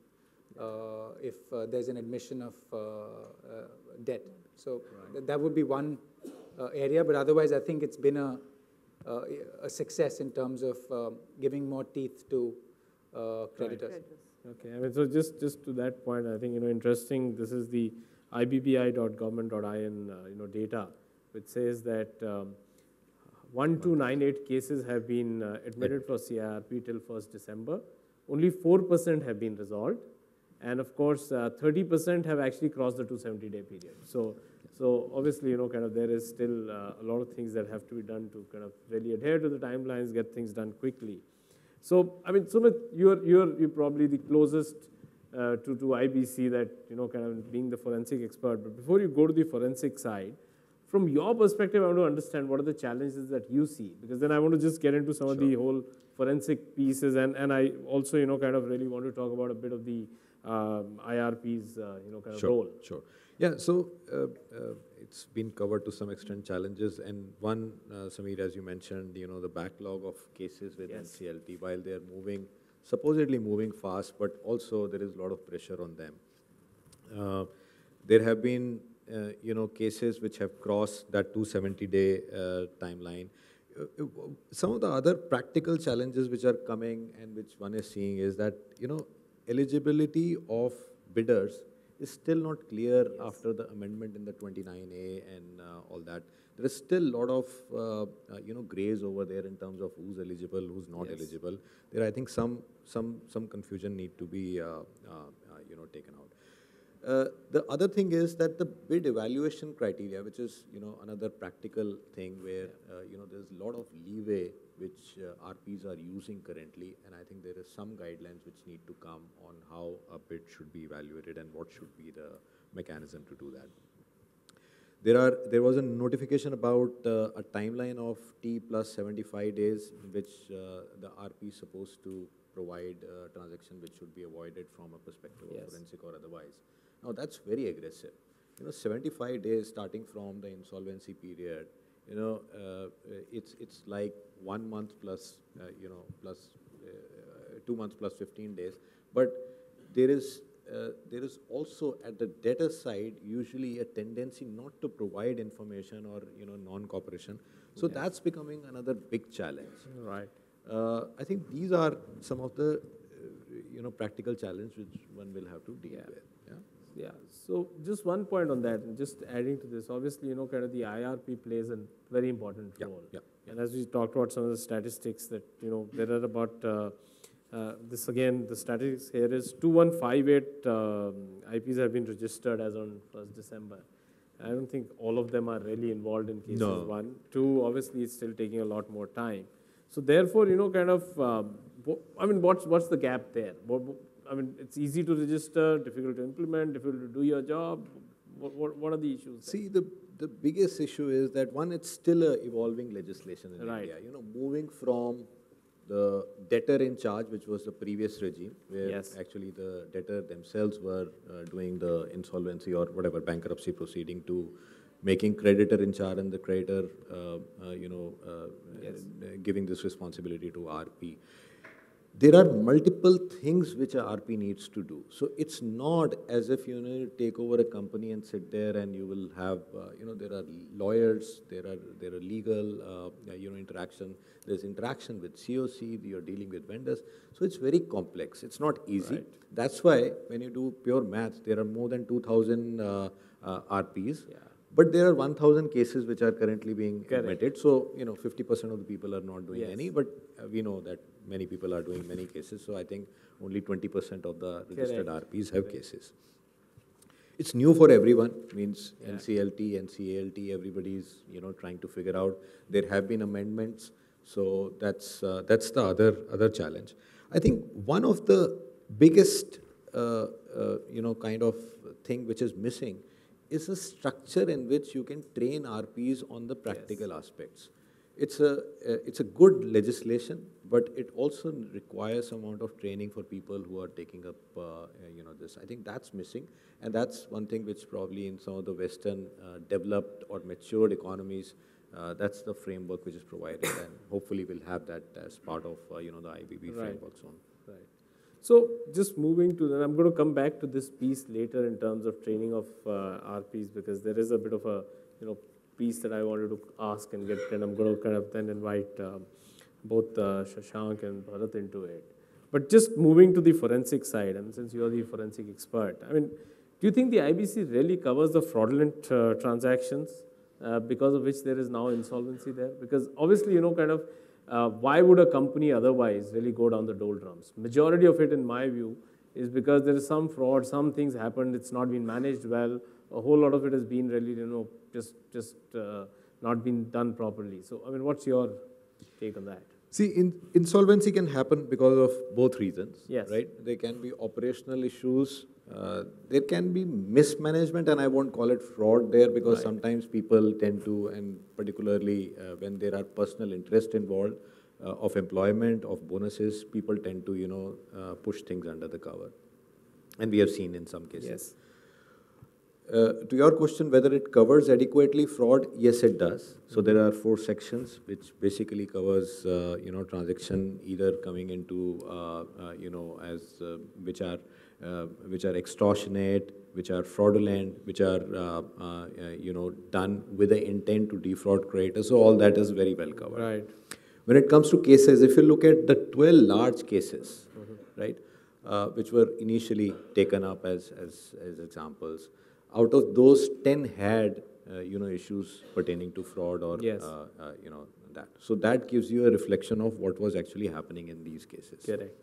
uh, if uh, there's an admission of uh, uh, debt. So right. th- that would be one uh, area, but otherwise I think it's been a, uh, a success in terms of uh, giving more teeth to uh, creditors. Right. Okay, I mean, so just, just to that point, I think, you know, interesting, this is the I B B I dot government dot I N, uh, you know, data, which says that um, one two nine eight cases have been uh, admitted for C I R P till first December. Only four percent have been resolved. And of course, uh, thirty percent have actually crossed the two hundred seventy day period. So, so obviously, you know, kind of there is still uh, a lot of things that have to be done to kind of really adhere to the timelines, get things done quickly. So, I mean, Sumit, you're, you're, you're probably the closest uh, to, to I B C that, you know, kind of being the forensic expert. But before you go to the forensic side, from your perspective, I want to understand what are the challenges that you see, because then I want to just get into some sure. of the whole forensic pieces, and, and I also, you know, kind of really want to talk about a bit of the um, I R P's, uh, you know, kind sure, of role. Sure. Yeah, so uh, uh, it's been covered to some extent, challenges, and one, uh, Samir, as you mentioned, you know, the backlog of cases with yes. N C L T, while they're moving, supposedly moving fast, but also there is a lot of pressure on them. Uh, there have been Uh, you know, cases which have crossed that two hundred seventy day uh, timeline. Uh, some of the other practical challenges which are coming and which one is seeing is that, you know, eligibility of bidders is still not clear yes. after the amendment in the twenty-nine A and uh, all that. There is still a lot of, uh, uh, you know, grays over there in terms of who's eligible, who's not yes. eligible. There, I think some, some, some confusion need to be, uh, uh, uh, you know, taken out. Uh, the other thing is that the bid evaluation criteria, which is, you know, another practical thing where, uh, you know, there's a lot of leeway which uh, R Ps are using currently, and I think there is some guidelines which need to come on how a bid should be evaluated and what should be the mechanism to do that. There are there was a notification about uh, a timeline of T plus seventy-five days in which uh, the R P is supposed to provide a transaction which should be avoided from a perspective yes. of forensic or otherwise. Now that's very aggressive. You know, seventy-five days starting from the insolvency period. You know, uh, it's it's like one month plus uh, you know plus uh, two months plus fifteen days. But there is uh, there is also at the debtor side usually a tendency not to provide information or you know non-cooperation. So yes. that's becoming another big challenge. Right. Uh, I think these are some of the uh, you know practical challenges which one will have to deal yeah. with. Yeah. Yeah, so just one point on that, and just adding to this, obviously, you know, kind of the I R P plays a very important role. Yeah, yeah. And as we talked about some of the statistics that, you know, there are about, uh, uh, this again, the statistics here is two one five eight um, I Ps have been registered as on first December. I don't think all of them are really involved in cases, no. one. Two, obviously, it's still taking a lot more time. So therefore, you know, kind of, um, I mean, what's, what's the gap there? What, I mean, it's easy to register, difficult to implement, difficult to do your job. What, what, what are the issues? See, the, the biggest issue is that, one, it's still a evolving legislation in right. India. You know, moving from the debtor in charge, which was the previous regime, where yes. actually the debtor themselves were uh, doing the insolvency or whatever bankruptcy proceeding, to making creditor in charge and the creditor, uh, uh, you know, uh, yes. uh, giving this responsibility to R P. There are multiple things which a R P needs to do. So it's not as if, you know, you take over a company and sit there and you will have, uh, you know, there are lawyers, there are, there are legal, uh, you know, interaction. There's interaction with C O C, you're dealing with vendors. So it's very complex. It's not easy. Right. That's why when you do pure maths, there are more than two thousand uh, uh, R Ps. Yeah. But there are one thousand cases which are currently being Correct. admitted. So, you know, fifty percent of the people are not doing yes. any, but uh, we know that many people are doing many cases. So I think only twenty percent of the registered Correct. R Ps have Correct. cases. It's new for everyone, means yeah. N C L T, N C A L T, everybody's, you know, trying to figure out. There have been amendments. So that's, uh, that's the other, other challenge. I think one of the biggest, uh, uh, you know, kind of thing which is missing is a structure in which you can train R Ps on the practical yes. aspects. It's a, uh, it's a good legislation, but it also requires some amount of training for people who are taking up, uh, you know, this. I think that's missing, and that's one thing which probably in some of the Western uh, developed or matured economies, uh, that's the framework which is provided, and hopefully we'll have that as part of, uh, you know, the I B B right. framework soon. Right. So just moving to that, I'm going to come back to this piece later in terms of training of uh, R Ps, because there is a bit of a, you know, piece that I wanted to ask and get, and I'm going to kind of then invite um, both uh, Shashank and Bharat into it. But just moving to the forensic side, and since you're the forensic expert, I mean, do you think the I B C really covers the fraudulent uh, transactions uh, because of which there is now insolvency there? Because obviously, you know, kind of, Uh, why would a company otherwise really go down the doldrums? Majority of it, in my view, is because there is some fraud, some things happened, it's not been managed well, a whole lot of it has been really, you know, just, just uh, not been done properly. So, I mean, what's your take on that? See, in, insolvency can happen because of both reasons, yes. right? There can be operational issues, uh, there can be mismanagement, and I won't call it fraud there, because right. sometimes people tend to, and particularly uh, when there are personal interest involved uh, of employment, of bonuses, people tend to, you know, uh, push things under the cover. And we have seen in some cases. Yes. Uh, to your question, whether it covers adequately fraud, yes, it does. So there are four sections which basically covers, uh, you know, transaction either coming into, uh, uh, you know, as uh, which are uh, which are extortionate, which are fraudulent, which are, uh, uh, you know, done with the intent to defraud creditors. So all that is very well covered. Right. When it comes to cases, if you look at the twelve large cases, mm-hmm. right? uh, which were initially taken up as, as, as examples. Out of those, ten had uh, you know, issues pertaining to fraud or Yes. uh, uh, you know, that. So that gives you a reflection of what was actually happening in these cases. Correct.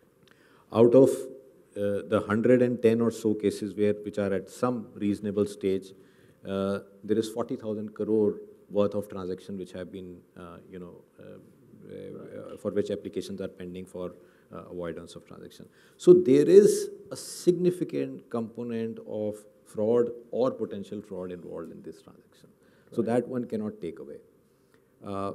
Out of uh, the one hundred ten or so cases where, which are at some reasonable stage, uh, there is forty thousand crore worth of transaction which have been, uh, you know, uh, uh, for which applications are pending for uh, avoidance of transaction. So there is a significant component of fraud or potential fraud involved in this transaction. So Right. that one cannot take away. Uh,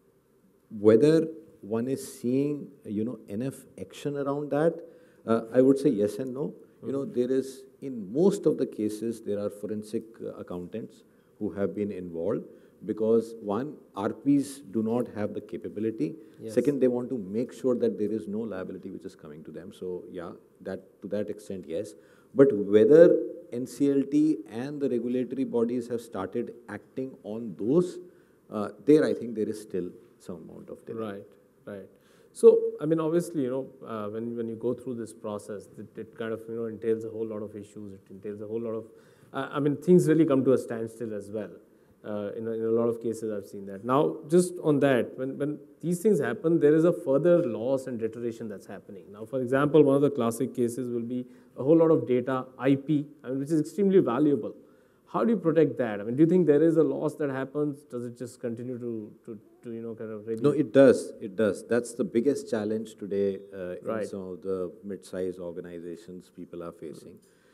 whether one is seeing, you know, enough action around that, uh, I would say yes and no. You know, there is, in most of the cases, there are forensic uh, accountants who have been involved because one, R Ps do not have the capability. Yes. Second, they want to make sure that there is no liability which is coming to them. So yeah, that to that extent, yes. But whether N C L T and the regulatory bodies have started acting on those, uh, there I think there is still some amount of delay. Right, right. So, I mean, obviously, you know, uh, when, when you go through this process, it, it kind of, you know, entails a whole lot of issues. It entails a whole lot of, uh, I mean, things really come to a standstill as well. Uh, in, a, in a lot of cases, I've seen that. Now, just on that, when, when these things happen, there is a further loss and deterioration that's happening. Now, for example, one of the classic cases will be a whole lot of data, I P, I mean, which is extremely valuable. How do you protect that? I mean, do you think there is a loss that happens? Does it just continue to, to, to you know, kind of really... No, it does. It does. That's the biggest challenge today uh, Right. in some of the mid-sized organizations people are facing.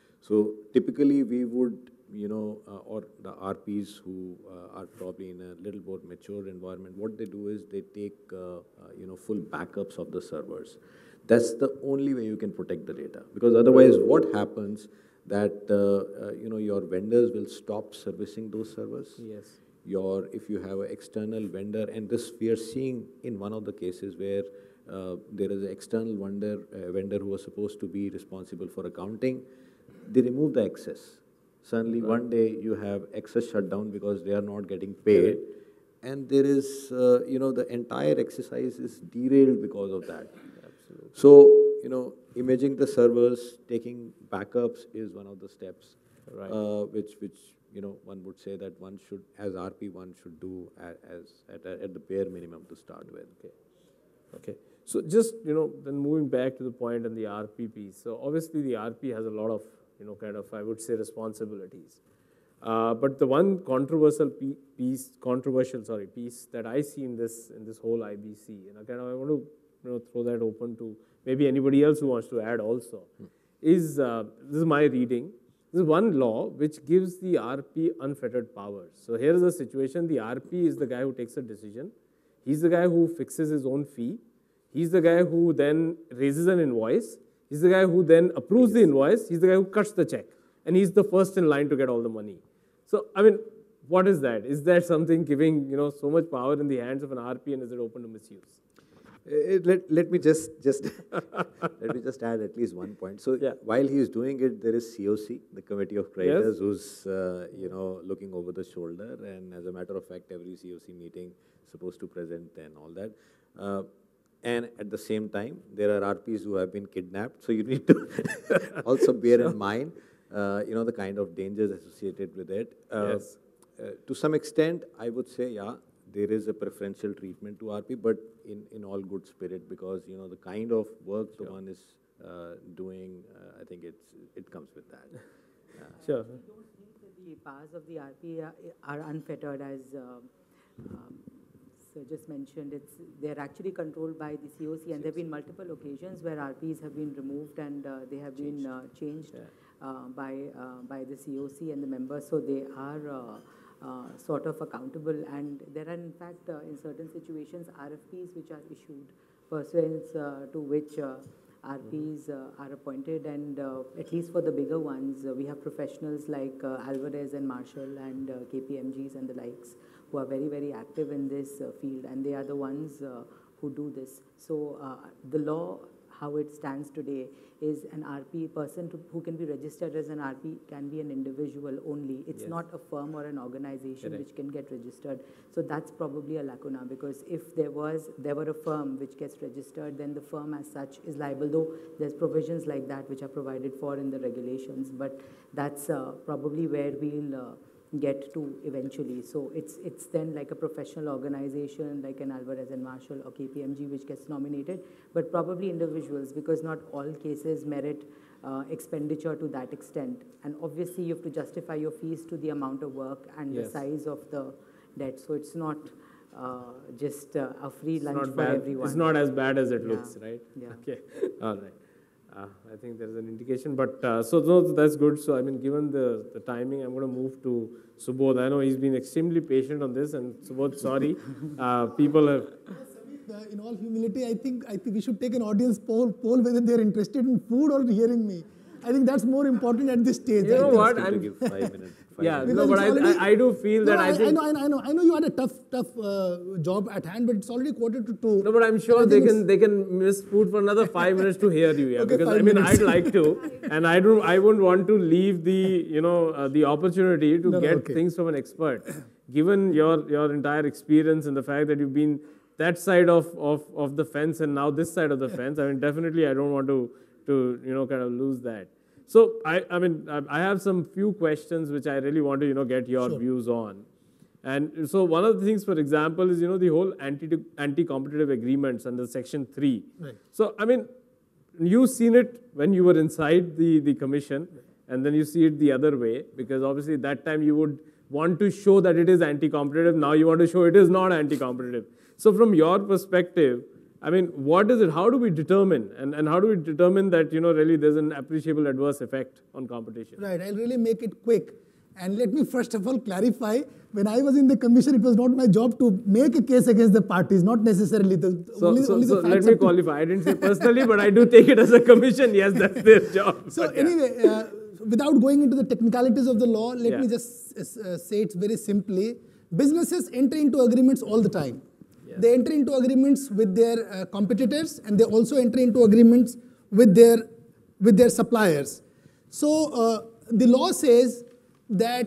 So typically we would, you know, uh, or the R Ps who uh, are probably in a little more mature environment, what they do is they take, uh, uh, you know, full backups of the servers. That's the only way you can protect the data. Because otherwise what happens that, uh, uh, you know, your vendors will stop servicing those servers. Yes. Your, if you have an external vendor, and this we are seeing in one of the cases where uh, there is an external vendor, uh, vendor who was supposed to be responsible for accounting, they remove the access. Suddenly Right. one day you have access shut down because they are not getting paid, and there is, uh, you know, the entire exercise is derailed because of that. Absolutely. So, you know, imaging the servers, taking backups is one of the steps, Right. uh, which, which, you know, one would say that one should, as R P, one should do as, as at, a, at the bare minimum to start with. Okay. Okay. So just, you know, then moving back to the point on the R P piece. So obviously the R P has a lot of, you know, kind of, I would say, responsibilities. Uh, but the one controversial piece, controversial, sorry, piece that I see in this, in this whole I B C, and again, I want to, you know, throw that open to maybe anybody else who wants to add also, hmm. is, uh, this is my reading, this is one law which gives the R P unfettered powers. So here is the situation, the R P is the guy who takes a decision, he's the guy who fixes his own fee, he's the guy who then raises an invoice, he's the guy who then approves the invoice, he's the guy who cuts the check, and he's the first in line to get all the money. So, I mean, what is that? Is that something giving, you know, so much power in the hands of an R P, and is it open to misuse? Uh, let, let me just, just let me just add at least one point. So Yeah. while he is doing it, there is C O C, the Committee of Creditors, Yes. who's, uh, you know, looking over the shoulder. And as a matter of fact, every C O C meeting is supposed to present and all that. Uh, And at the same time, there are R Ps who have been kidnapped. So you need to also bear in mind, uh, you know, the kind of dangers associated with it. Uh, Yes. uh, to some extent, I would say, yeah, there is a preferential treatment to R P, but in, in all good spirit, because, you know, the kind of work Sure. the one is uh, doing, uh, I think it's, it comes with that. Uh, Sure. We don't think that the powers of the R P are, are unfettered, as um, um, Sir just mentioned. It's, they're actually controlled by the C O C, and there have been multiple occasions where R Ps have been removed and uh, they have been uh, changed Yeah. uh, by, uh, by the C O C and the members, so they are uh, uh, sort of accountable. And there are, in fact, uh, in certain situations, R F Ps which are issued, pursuant uh, to which uh, R Ps uh, are appointed, and uh, at least for the bigger ones, uh, we have professionals like uh, Alvarez and Marshall and uh, K P M Gs and the likes, who are very, very active in this uh, field, and they are the ones uh, who do this. So uh, the law, how it stands today is an R P person to, who can be registered as an R P can be an individual only. It's yes. not a firm or an organization Correct. which can get registered. So that's probably a lacuna, because if there was, there were a firm which gets registered, then the firm as such is liable, though there's provisions like that which are provided for in the regulations, but that's uh, probably where we'll uh, get to eventually. So it's it's then like a professional organization like an Alvarez and Marshall or K P M G which gets nominated, but probably individuals, because not all cases merit uh, expenditure to that extent. And obviously you have to justify your fees to the amount of work and Yes. the size of the debt. So it's not uh, just uh, a free It's lunch not for bad. everyone. It's not as bad as it Yeah. looks, right? Yeah. Okay, all right. Uh, I think there is an indication, but uh, so no, that's good. So I mean, given the, the timing, I'm going to move to Subodh. I know he's been extremely patient on this, and Subodh, sorry, uh, people have. Uh, in all humility, I think I think we should take an audience poll, poll whether they're interested in food or hearing me. I think that's more important at this stage. You I know think. what? To I'm, give five minutes. Five yeah, minutes. no, but I, already- I, I do feel No, that I, I think. I know, I know, I know, I know you had a tough, tough uh, job at hand, but it's already quarter to two. No, but I'm sure I they think can they can miss food for another five minutes to hear you. Yeah, Okay, because I five mean minutes. I'd like to, and I don't I wouldn't want to leave the you know uh, the opportunity to No, no, get okay. things from an expert. Given your your entire experience and the fact that you've been that side of, of, of the fence and now this side of the fence, I mean definitely I don't want to to you know kind of lose that. So I I mean I I have some few questions which I really want to you know get your Sure. views on. And so one of the things, for example, is you know the whole anti anti-competitive agreements under Section three. Right. So I mean, you've seen it when you were inside the the commission, and then you see it the other way, because obviously that time you would want to show that it is anti-competitive. Now you want to show it is not anti-competitive. So from your perspective, I mean, what is it? How do we determine, and and how do we determine that you know really there's an appreciable adverse effect on competition? Right, I'll really make it quick. And let me first of all clarify, when I was in the commission, it was not my job to make a case against the parties, not necessarily the So, only, so, only so the let facts me up to- qualify. I didn't say personally, but I do take it as a commission. Yes, that's their job. So But yeah. anyway, uh, without going into the technicalities of the law, let Yeah. me just uh, say it very simply. Businesses enter into agreements all the time. Yes. They enter into agreements with their uh, competitors, and they also enter into agreements with their, with their suppliers. So uh, the law says that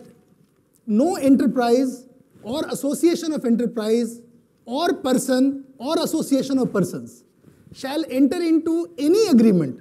no enterprise or association of enterprise or person or association of persons shall enter into any agreement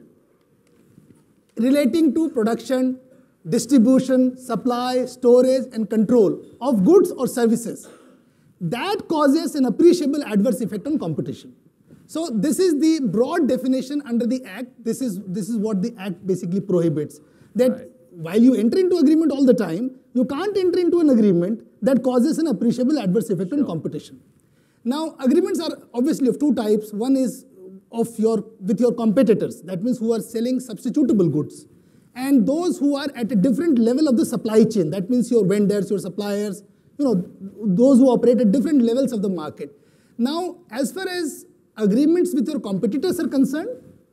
relating to production, distribution, supply, storage, and control of goods or services that causes an appreciable adverse effect on competition. So this is the broad definition under the Act. This is, this is what the Act basically prohibits. That Right. while you enter into agreement all the time, you can't enter into an agreement that causes an appreciable adverse effect on competition. Now, agreements are obviously of two types. One is of your, with your competitors, that means who are selling substitutable goods. And those who are at a different level of the supply chain, that means your vendors, your suppliers, you know, those who operate at different levels of the market. Now, as far as agreements with your competitors are concerned,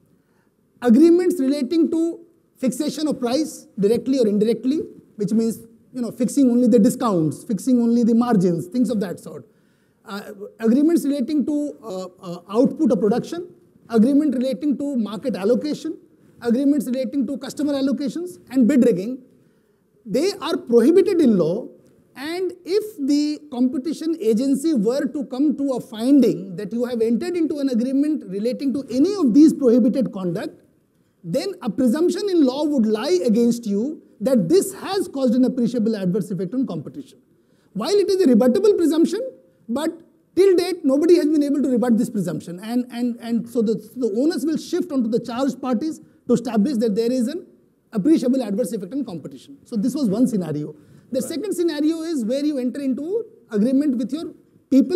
agreements relating to fixation of price directly or indirectly, which means you know fixing only the discounts, fixing only the margins, things of that sort. Uh, agreements relating to uh, uh, output of production, agreement relating to market allocation, agreements relating to customer allocations and bid rigging, they are prohibited in law. And if the competition agency were to come to a finding that you have entered into an agreement relating to any of these prohibited conduct, then a presumption in law would lie against you that this has caused an appreciable adverse effect on competition. While it is a rebuttable presumption, but till date nobody has been able to rebut this presumption. And, and, and so the, the onus will shift onto the charged parties to establish that there is an appreciable adverse effect on competition. So this was one scenario. The right. second scenario is where you enter into agreement with your people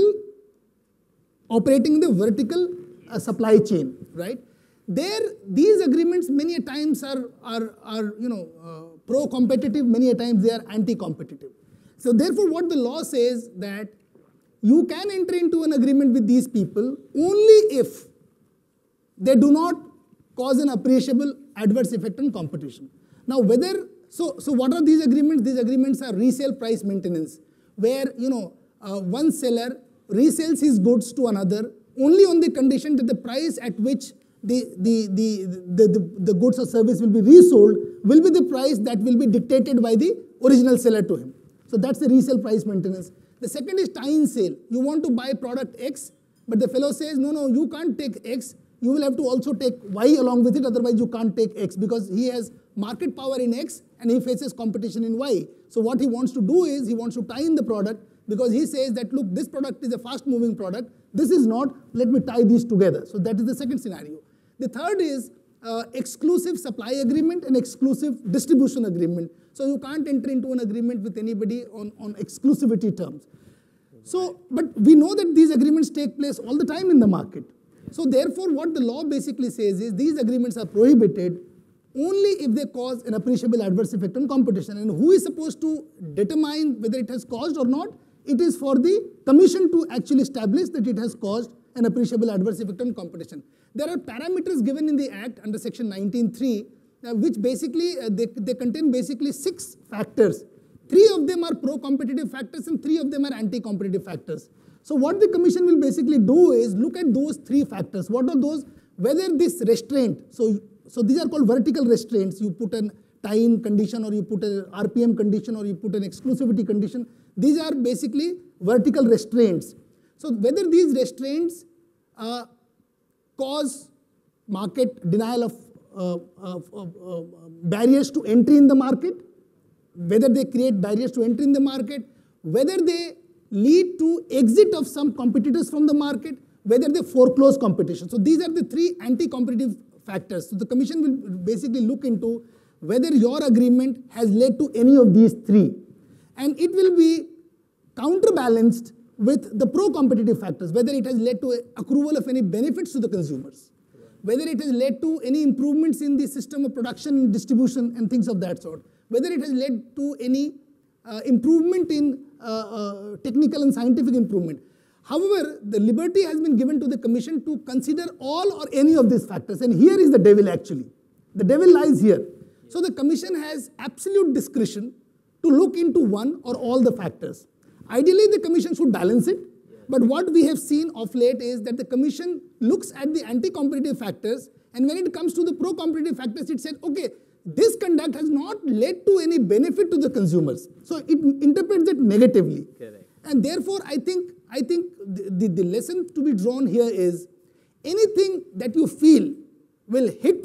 operating in the vertical uh, supply chain, right? There, these agreements many a times are, are, are you know, uh, pro-competitive, many a times they are anti-competitive. So therefore what the law says that you can enter into an agreement with these people only if they do not cause an appreciable adverse effect on competition. Now whether, so, so what are these agreements? These agreements are resale price maintenance, where you know uh, one seller resells his goods to another only on the condition that the price at which the, the, the, the, the, the goods or service will be resold will be the price that will be dictated by the original seller to him. So that's the resale price maintenance. The second is tie-in sale. You want to buy product X, but the fellow says, no, no, you can't take X. You will have to also take Y along with it, otherwise you can't take X, because he has market power in X and he faces competition in Y. So what he wants to do is he wants to tie in the product, because he says that, look, this product is a fast-moving product. This is not. Let me tie these together. So that is the second scenario. The third is uh, exclusive supply agreement and exclusive distribution agreement. So you can't enter into an agreement with anybody on, on exclusivity terms. So, but we know that these agreements take place all the time in the market. So therefore, what the law basically says is these agreements are prohibited only if they cause an appreciable adverse effect on competition. And who is supposed to determine whether it has caused or not? It is for the commission to actually establish that it has caused an appreciable adverse effect on competition. There are parameters given in the Act under section nineteen three, uh, which basically, uh, they, they contain basically six factors. Three of them are pro-competitive factors and three of them are anti-competitive factors. So what the commission will basically do is look at those three factors. What are those? Whether this restraint, so, so these are called vertical restraints. You put an tie-in condition, or you put an R P M condition, or you put an exclusivity condition. These are basically vertical restraints. So whether these restraints uh, cause market denial of uh, uh, uh, uh, barriers to entry in the market, whether they create barriers to entry in the market, whether they lead to exit of some competitors from the market, whether they foreclose competition. So these are the three anti-competitive factors. So the commission will basically look into whether your agreement has led to any of these three. And it will be counterbalanced with the pro-competitive factors, whether it has led to accrual of any benefits to the consumers, whether it has led to any improvements in the system of production and distribution and things of that sort, whether it has led to any uh, improvement in uh, uh, technical and scientific improvement. However, the liberty has been given to the commission to consider all or any of these factors. And here is the devil actually. The devil lies here. So the commission has absolute discretion to look into one or all the factors. Ideally, the commission should balance it. But what we have seen of late is that the commission looks at the anti-competitive factors, and when it comes to the pro-competitive factors, it said, okay, this conduct has not led to any benefit to the consumers. So it interprets it negatively. Correct. And therefore, I think, I think the, the, the lesson to be drawn here is anything that you feel will hit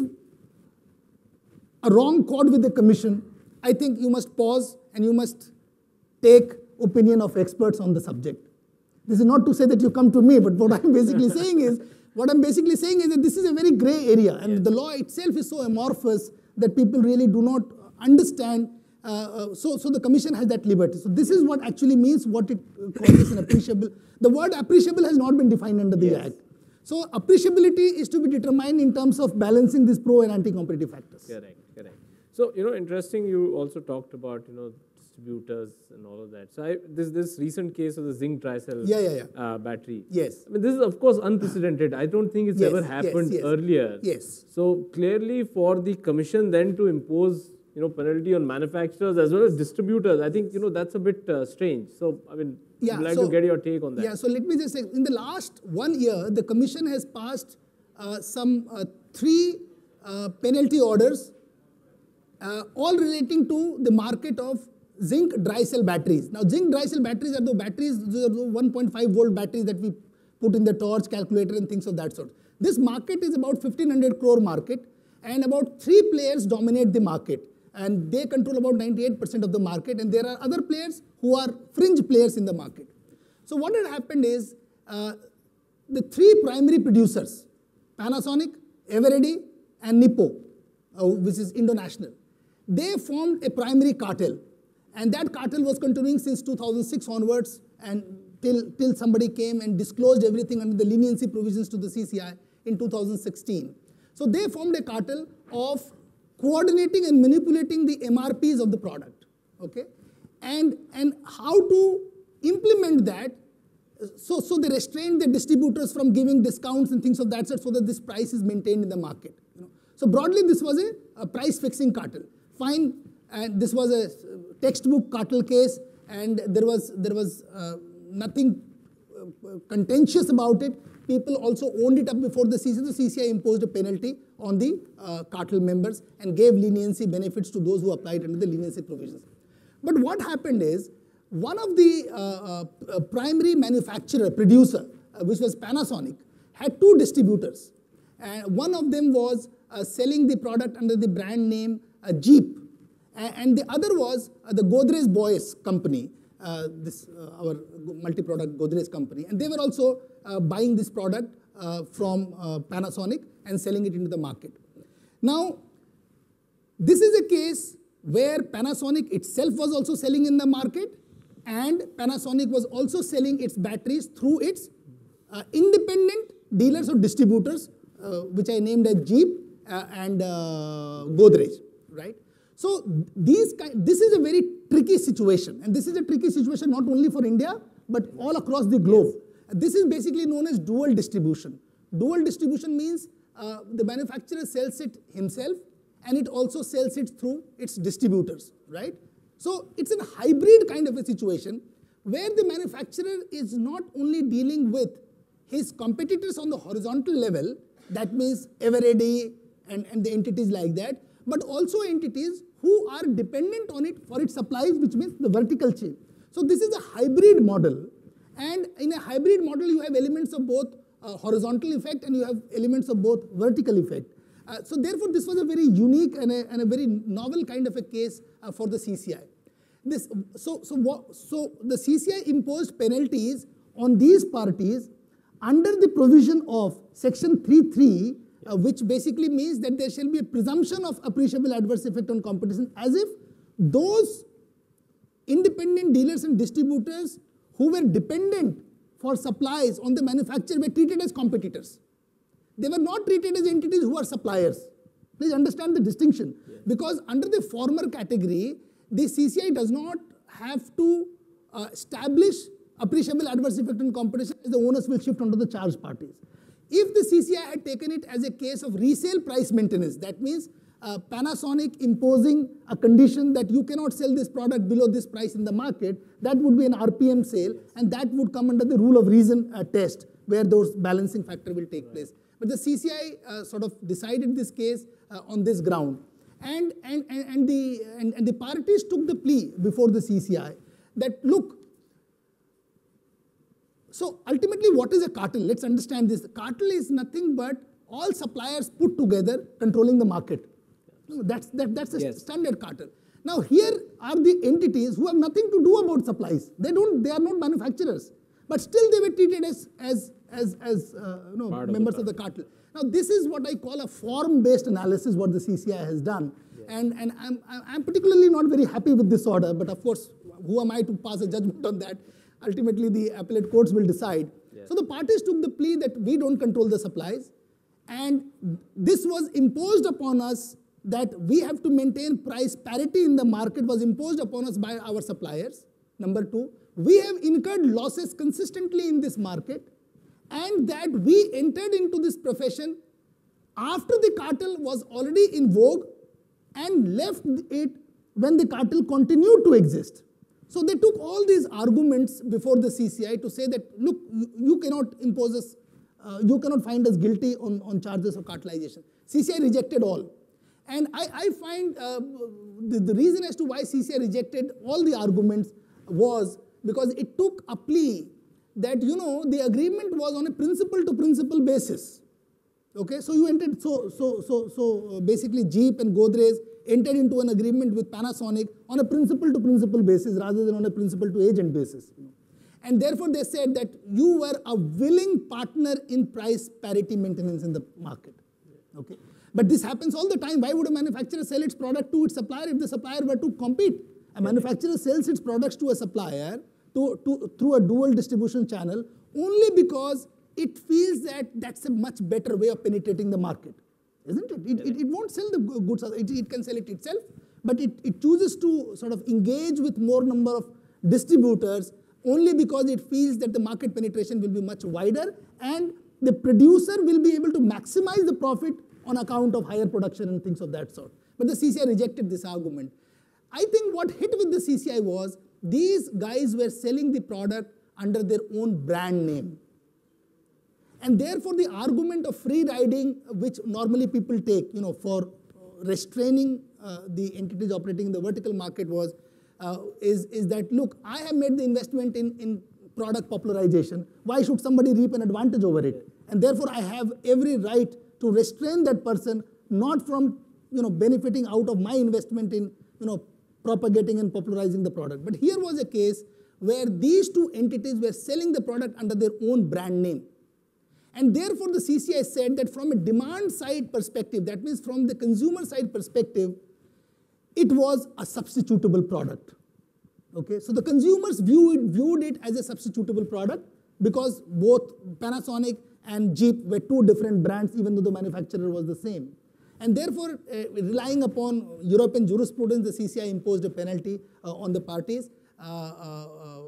a wrong chord with the commission, I think you must pause and you must take opinion of experts on the subject. This is not to say that you come to me, but what I'm basically saying is, what I'm basically saying is that this is a very gray area, and yes. the law itself is so amorphous that people really do not understand. Uh, uh, so, so the commission has that liberty. So this is what actually means what it calls an appreciable. The word appreciable has not been defined under the yes. Act. So appreciability is to be determined in terms of balancing these pro and anti-competitive factors. Correct, correct. So, you know, interesting, you also talked about, you know, distributors and all of that. So I, this this recent case of the zinc tricell yeah, yeah, yeah. Uh, battery. Yes. I mean, this is of course unprecedented. I don't think it's yes, ever happened yes, yes. earlier. Yes. So clearly, for the commission then to impose, you know, penalty on manufacturers as well as distributors, I think, you know, that's a bit uh, strange. So I mean, yeah, I'd like so, to get your take on that. Yeah. So let me just say, in the last one year, the commission has passed uh, some uh, three uh, penalty orders, uh, all relating to the market of zinc dry cell batteries. Now, zinc dry cell batteries are the batteries, the one point five volt batteries that we put in the torch, calculator and things of that sort. This market is about fifteen hundred crore market, and about three players dominate the market, and they control about ninety-eight percent of the market, and there are other players who are fringe players in the market. So what had happened is, uh, the three primary producers, Panasonic, Eveready and Nippo, uh, which is Indonational, they formed a primary cartel. And that cartel was continuing since two thousand six onwards, and till, till somebody came and disclosed everything under the leniency provisions to the C C I in two thousand sixteen. So they formed a cartel of coordinating and manipulating the M R Ps of the product, okay? And, and how to implement that, so, so they restrained the distributors from giving discounts and things of that sort so that this price is maintained in the market. You know? So broadly, this was a, a price-fixing cartel. Fine, and this was a textbook cartel case, and there was, there was uh, nothing uh, contentious about it. people also owned it up before the C C I. The C C I imposed a penalty on the uh, cartel members and gave leniency benefits to those who applied under the leniency provisions. But what happened is, one of the uh, uh, primary manufacturer, producer, uh, which was Panasonic, had two distributors. And one of them was uh, selling the product under the brand name uh, Jeep. And, and the other was uh, the Godrej Boyce company, uh, this uh, our multi-product Godrej company. And they were also uh, buying this product uh, from uh, Panasonic and selling it into the market. Now, this is a case where Panasonic itself was also selling in the market, and Panasonic was also selling its batteries through its uh, independent dealers or distributors, uh, which I named as Jeep uh, and uh, Godrej, right? So these this is a very tricky situation, and this is a tricky situation not only for India, but all across the globe. This is basically known as dual distribution. Dual distribution means uh, the manufacturer sells it himself, and it also sells it through its distributors, right? So it's a hybrid kind of a situation where the manufacturer is not only dealing with his competitors on the horizontal level, that means Eveready and, and the entities like that, but also entities who are dependent on it for its supplies, which means the vertical chain. So this is a hybrid model, and in a hybrid model you have elements of both uh, horizontal effect and you have elements of both vertical effect. Uh, so therefore, this was a very unique and a, and a very novel kind of a case uh, for the C C I. This, so, so, what, so the C C I imposed penalties on these parties under the provision of Section three three, uh, which basically means that there shall be a presumption of appreciable adverse effect on competition, as if those independent dealers and distributors who were dependent for supplies on the manufacturer were treated as competitors. They were not treated as entities who are suppliers. Please understand the distinction. Yes. Because under the former category, the C C I does not have to uh, establish appreciable adverse effect on competition, as the onus will shift onto the charged parties. If the C C I had taken it as a case of resale price maintenance, that means uh, Panasonic imposing a condition that you cannot sell this product below this price in the market, that would be an R P M sale, and that would come under the rule of reason uh, test, where those balancing factor will take place. But the C C I uh, sort of decided this case uh, on this ground. And, and, and, and, the, and, and the parties took the plea before the C C I that, look, so ultimately what is a cartel? Let's understand this. The cartel is nothing but all suppliers put together controlling the market. That's, that, that's a yes. standard cartel. Now here are the entities who have nothing to do about supplies. They, don't, they are not manufacturers. But still they were treated as, as, as, as uh, you know, members of the, of the cartel. Now this is what I call a form-based analysis, what the C C I has done. Yes. And, and I'm, I'm particularly not very happy with this order, but of course, who am I to pass a judgment on that? Ultimately, the appellate courts will decide. Yes. So the parties took the plea that we don't control the supplies, and this was imposed upon us, that we have to maintain price parity in the market was imposed upon us by our suppliers. Number two, we have incurred losses consistently in this market, and that we entered into this profession after the cartel was already in vogue and left it when the cartel continued to exist. So they took all these arguments before the C C I to say that, look, you, you cannot impose us, uh, you cannot find us guilty on, on charges of cartelization. C C I rejected all. And I, I find uh, the, the reason as to why C C I rejected all the arguments was because it took a plea that, you know, the agreement was on a principle to principle basis. Okay, so you entered, so, so, so, so basically Jeep and Godrej entered into an agreement with Panasonic on a principle to principle basis rather than on a principle to agent basis. And therefore they said that you were a willing partner in price parity maintenance in the market. Okay. But this happens all the time. Why would a manufacturer sell its product to its supplier if the supplier were to compete? A manufacturer sells its products to a supplier to, to, through a dual distribution channel only because it feels that that's a much better way of penetrating the market, isn't it? It, it, it won't sell the goods, it, it can sell it itself, but it, it chooses to sort of engage with more number of distributors only because it feels that the market penetration will be much wider and the producer will be able to maximize the profit on account of higher production and things of that sort. But the C C I rejected this argument. I think what hit with the C C I was these guys were selling the product under their own brand name. And therefore, the argument of free riding, which normally people take, you know, for restraining uh, the entities operating in the vertical market was, uh, is, is that, look, I have made the investment in, in product popularization. Why should somebody reap an advantage over it? And therefore, I have every right to restrain that person, not from, you know, benefiting out of my investment in, you know, propagating and popularizing the product. But here was a case where these two entities were selling the product under their own brand name. And therefore, the C C I said that from a demand side perspective, that means from the consumer side perspective, it was a substitutable product. Okay, so the consumers viewed, viewed it as a substitutable product because both Panasonic and Jeep were two different brands, even though the manufacturer was the same. And therefore, uh, relying upon European jurisprudence, the C C I imposed a penalty uh, on the parties. Uh, uh, uh,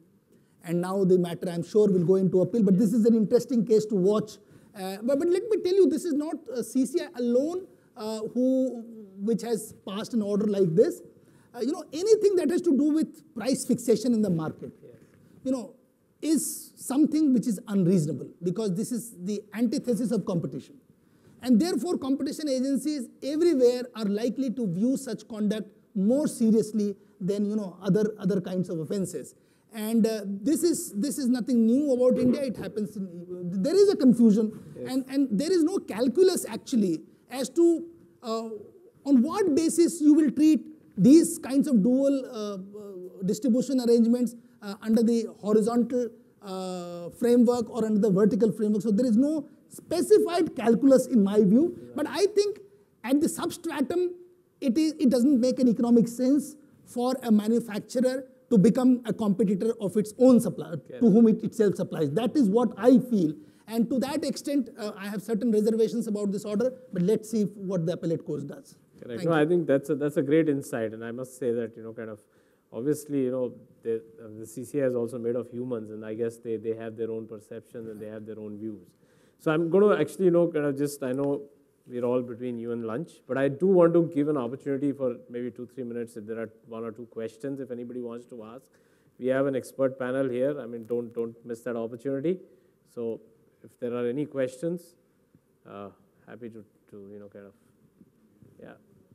and now the matter, I'm sure, will go into appeal. But this is an interesting case to watch. Uh, but, but let me tell you, this is not uh, C C I alone uh, who, which has passed an order like this. Uh, you know, anything that has to do with price fixation in the market, yes. you know, is something which is unreasonable because this is the antithesis of competition. And therefore, competition agencies everywhere are likely to view such conduct more seriously than, you know, other, other kinds of offenses. And uh, this is this is nothing new about India. It happens. In, there is a confusion, yes. and and there is no calculus actually as to uh, on what basis you will treat these kinds of dual uh, uh, distribution arrangements uh, under the horizontal uh, framework or under the vertical framework. So there is no specified calculus in my view. But I think at the substratum, it is it doesn't make an economic sense for a manufacturer to become a competitor of its own supplier, okay. to whom it itself supplies. That is what I feel. And to that extent, uh, I have certain reservations about this order, but let's see if, what the appellate court does. Correct. No, I think that's a, that's a great insight, and I must say that, you know, kind of, obviously, you know, they, uh, the C C I is also made of humans, and I guess they, they have their own perceptions and they have their own views. So I'm going to actually, you know, kind of just, I know we're all between you and lunch, but I do want to give an opportunity for maybe two, three minutes if there are one or two questions, if anybody wants to ask. We have an expert panel here. I mean, don't, don't miss that opportunity. So if there are any questions, uh, happy to, to, you know, kind of, yeah.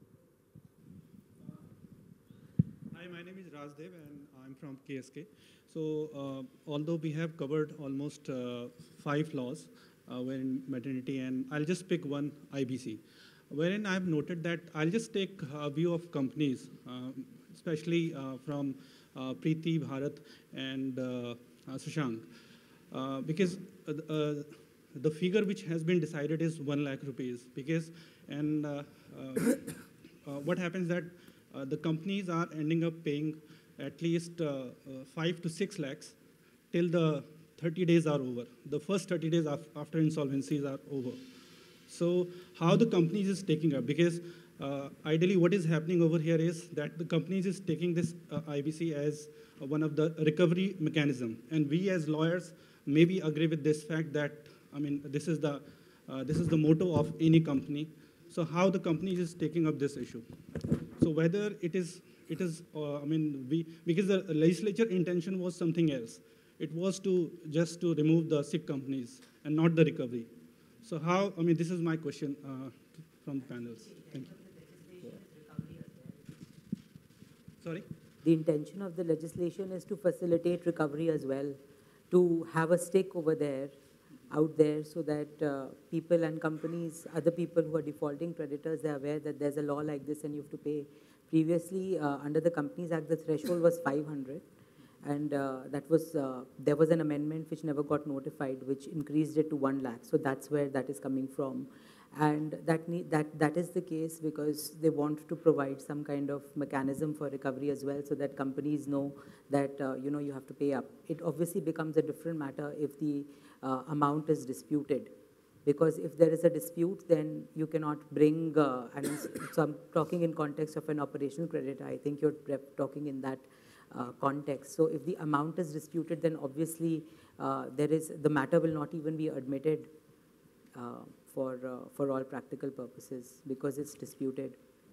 Hi, my name is Rajdev and I'm from K S K. So uh, although we have covered almost uh, five laws, Uh, wherein maternity, and I'll just pick one, I B C, wherein I've noted that I'll just take a view of companies, uh, especially uh, from uh, Preeti, Bharat, and uh, uh, Shashank, uh, because uh, uh, the figure which has been decided is one lakh rupees, because, and uh, uh, uh, what happens that uh, the companies are ending up paying at least uh, uh, five to six lakhs till the thirty days are over. The first thirty days af after insolvencies are over. So how the companies is taking up, because uh, ideally what is happening over here is that the companies is taking this uh, I B C as uh, one of the recovery mechanism. And we as lawyers maybe agree with this fact that, I mean, this is the, uh, this is the motto of any company. So how the company is taking up this issue. So whether it is, it is uh, I mean, we, because the legislature intention was something else. It was to just to remove the sick companies and not the recovery. So how, I mean, this is my question uh, from the panels. Thank you. Sorry? The intention of the legislation is to facilitate recovery as well, to have a stake over there, out there, so that uh, people and companies, other people who are defaulting creditors, they're aware that there's a law like this and you have to pay. Previously, uh, under the Companies Act, the threshold was five hundred. And uh, that was, uh, there was an amendment which never got notified, which increased it to one lakh. So that's where that is coming from. And that, need, that, that is the case because they want to provide some kind of mechanism for recovery as well, so that companies know that, uh, you know, you have to pay up. It obviously becomes a different matter if the uh, amount is disputed. Because if there is a dispute, then you cannot bring, uh, and so I'm talking in context of an operational creditor. I think you're talking in that Uh, context. So if the amount is disputed, then obviously uh, there is, the matter will not even be admitted uh, for, uh, for all practical purposes because it's disputed.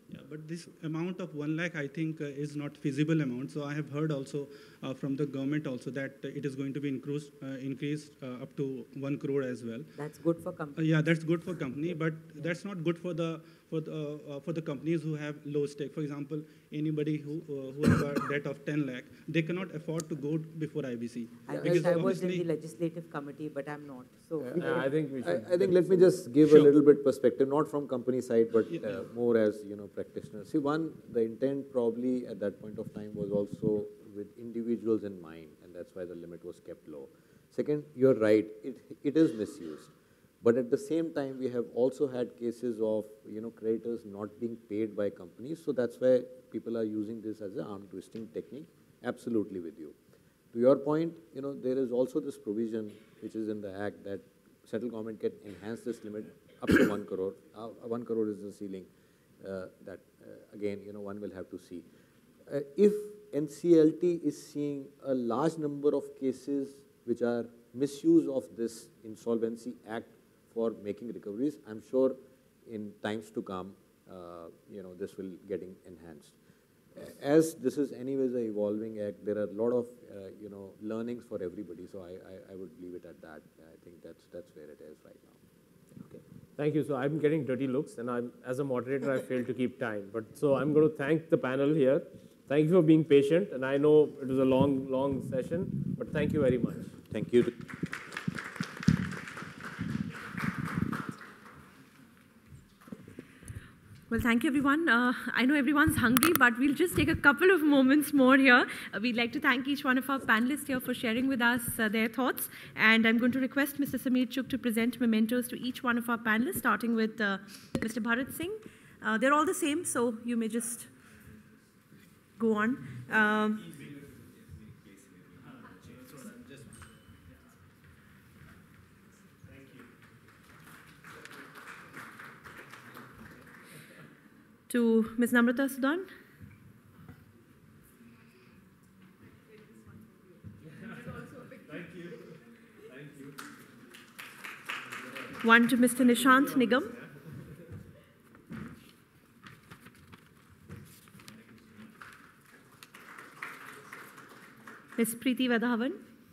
Yeah, but this amount of one lakh, I think, uh, is not feasible amount. So I have heard also uh, from the government also that uh, it is going to be increased, uh, increased uh, up to one crore as well. That's good for Uh, companies. yeah, that's good for company, but that's not good for the for the uh, uh, for the companies who have low stake. For example, anybody who uh, who have a debt of ten lakh, they cannot afford to go before I B C. I Because wish I was in obviously- the legislative committee, but I'm not. So Yeah, Yeah, I think we I, should. I think let me just give Sure. a little bit perspective, not from company side, but uh, more as, you know, practitioners. See, one, the intent probably at that point of time was also with individuals in mind, and that's why the limit was kept low. Second, you're right, it, it is misused. But at the same time, we have also had cases of, you know, creditors not being paid by companies. So that's why people are using this as an arm twisting technique. Absolutely with you. To your point, you know, there is also this provision which is in the Act that central government can enhance this limit up to one crore. Uh, one crore is the ceiling uh, that, uh, again, you know, one will have to see. Uh, if N C L T is seeing a large number of cases which are misuse of this Insolvency Act for making recoveries, I'm sure in times to come, uh, you know, this will getting enhanced. As this is anyways an evolving act, there are a lot of, uh, you know, learnings for everybody. So I, I, I would leave it at that. I think that's, that's where it is right now. Okay. Thank you. So I'm getting dirty looks, and I'm, as a moderator, I failed to keep time. But so I'm going to thank the panel here. Thank you for being patient, and I know it was a long, long session, but thank you very much. Thank you. Well, thank you, everyone. Uh, I know everyone's hungry, but we'll just take a couple of moments more here. Uh, we'd like to thank each one of our panelists here for sharing with us uh, their thoughts. And I'm going to request Mister Sameer Chugh to present mementos to each one of our panelists, starting with uh, Mister Bharat Singh. Uh, they're all the same, so you may just go on. Um, to Miz Namrata Sudan. Thank you. Thank you. One to Mister Nishant Nigam. Miz Preeti Vadhavan.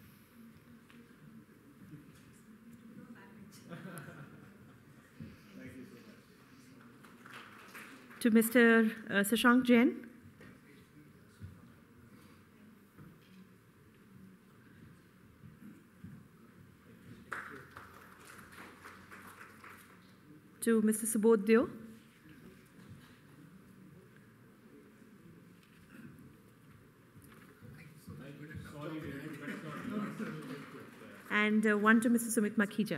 To Mister Uh, Shashank Jain. To Mister Subodh Deo. And uh, one to Mister Sumit Makhija.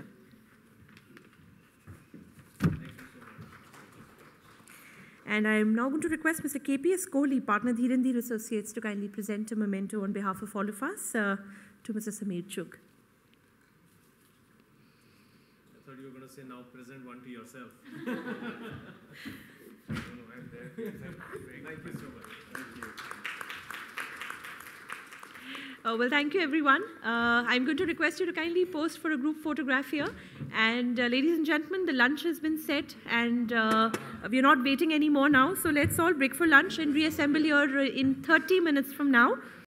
And I am now going to request Mister K P S Kohli, partner Dhirandir Associates, to kindly present a memento on behalf of all of us uh, to Mister Sameer Chugh. I thought you were going to say now present one to yourself. no, no, I'm there. Thank you so much. Thank you. Uh, well, thank you, everyone. Uh, I'm going to request you to kindly pose for a group photograph here. And uh, ladies and gentlemen, the lunch has been set, and uh, we're not waiting anymore now. So let's all break for lunch and reassemble here in thirty minutes from now.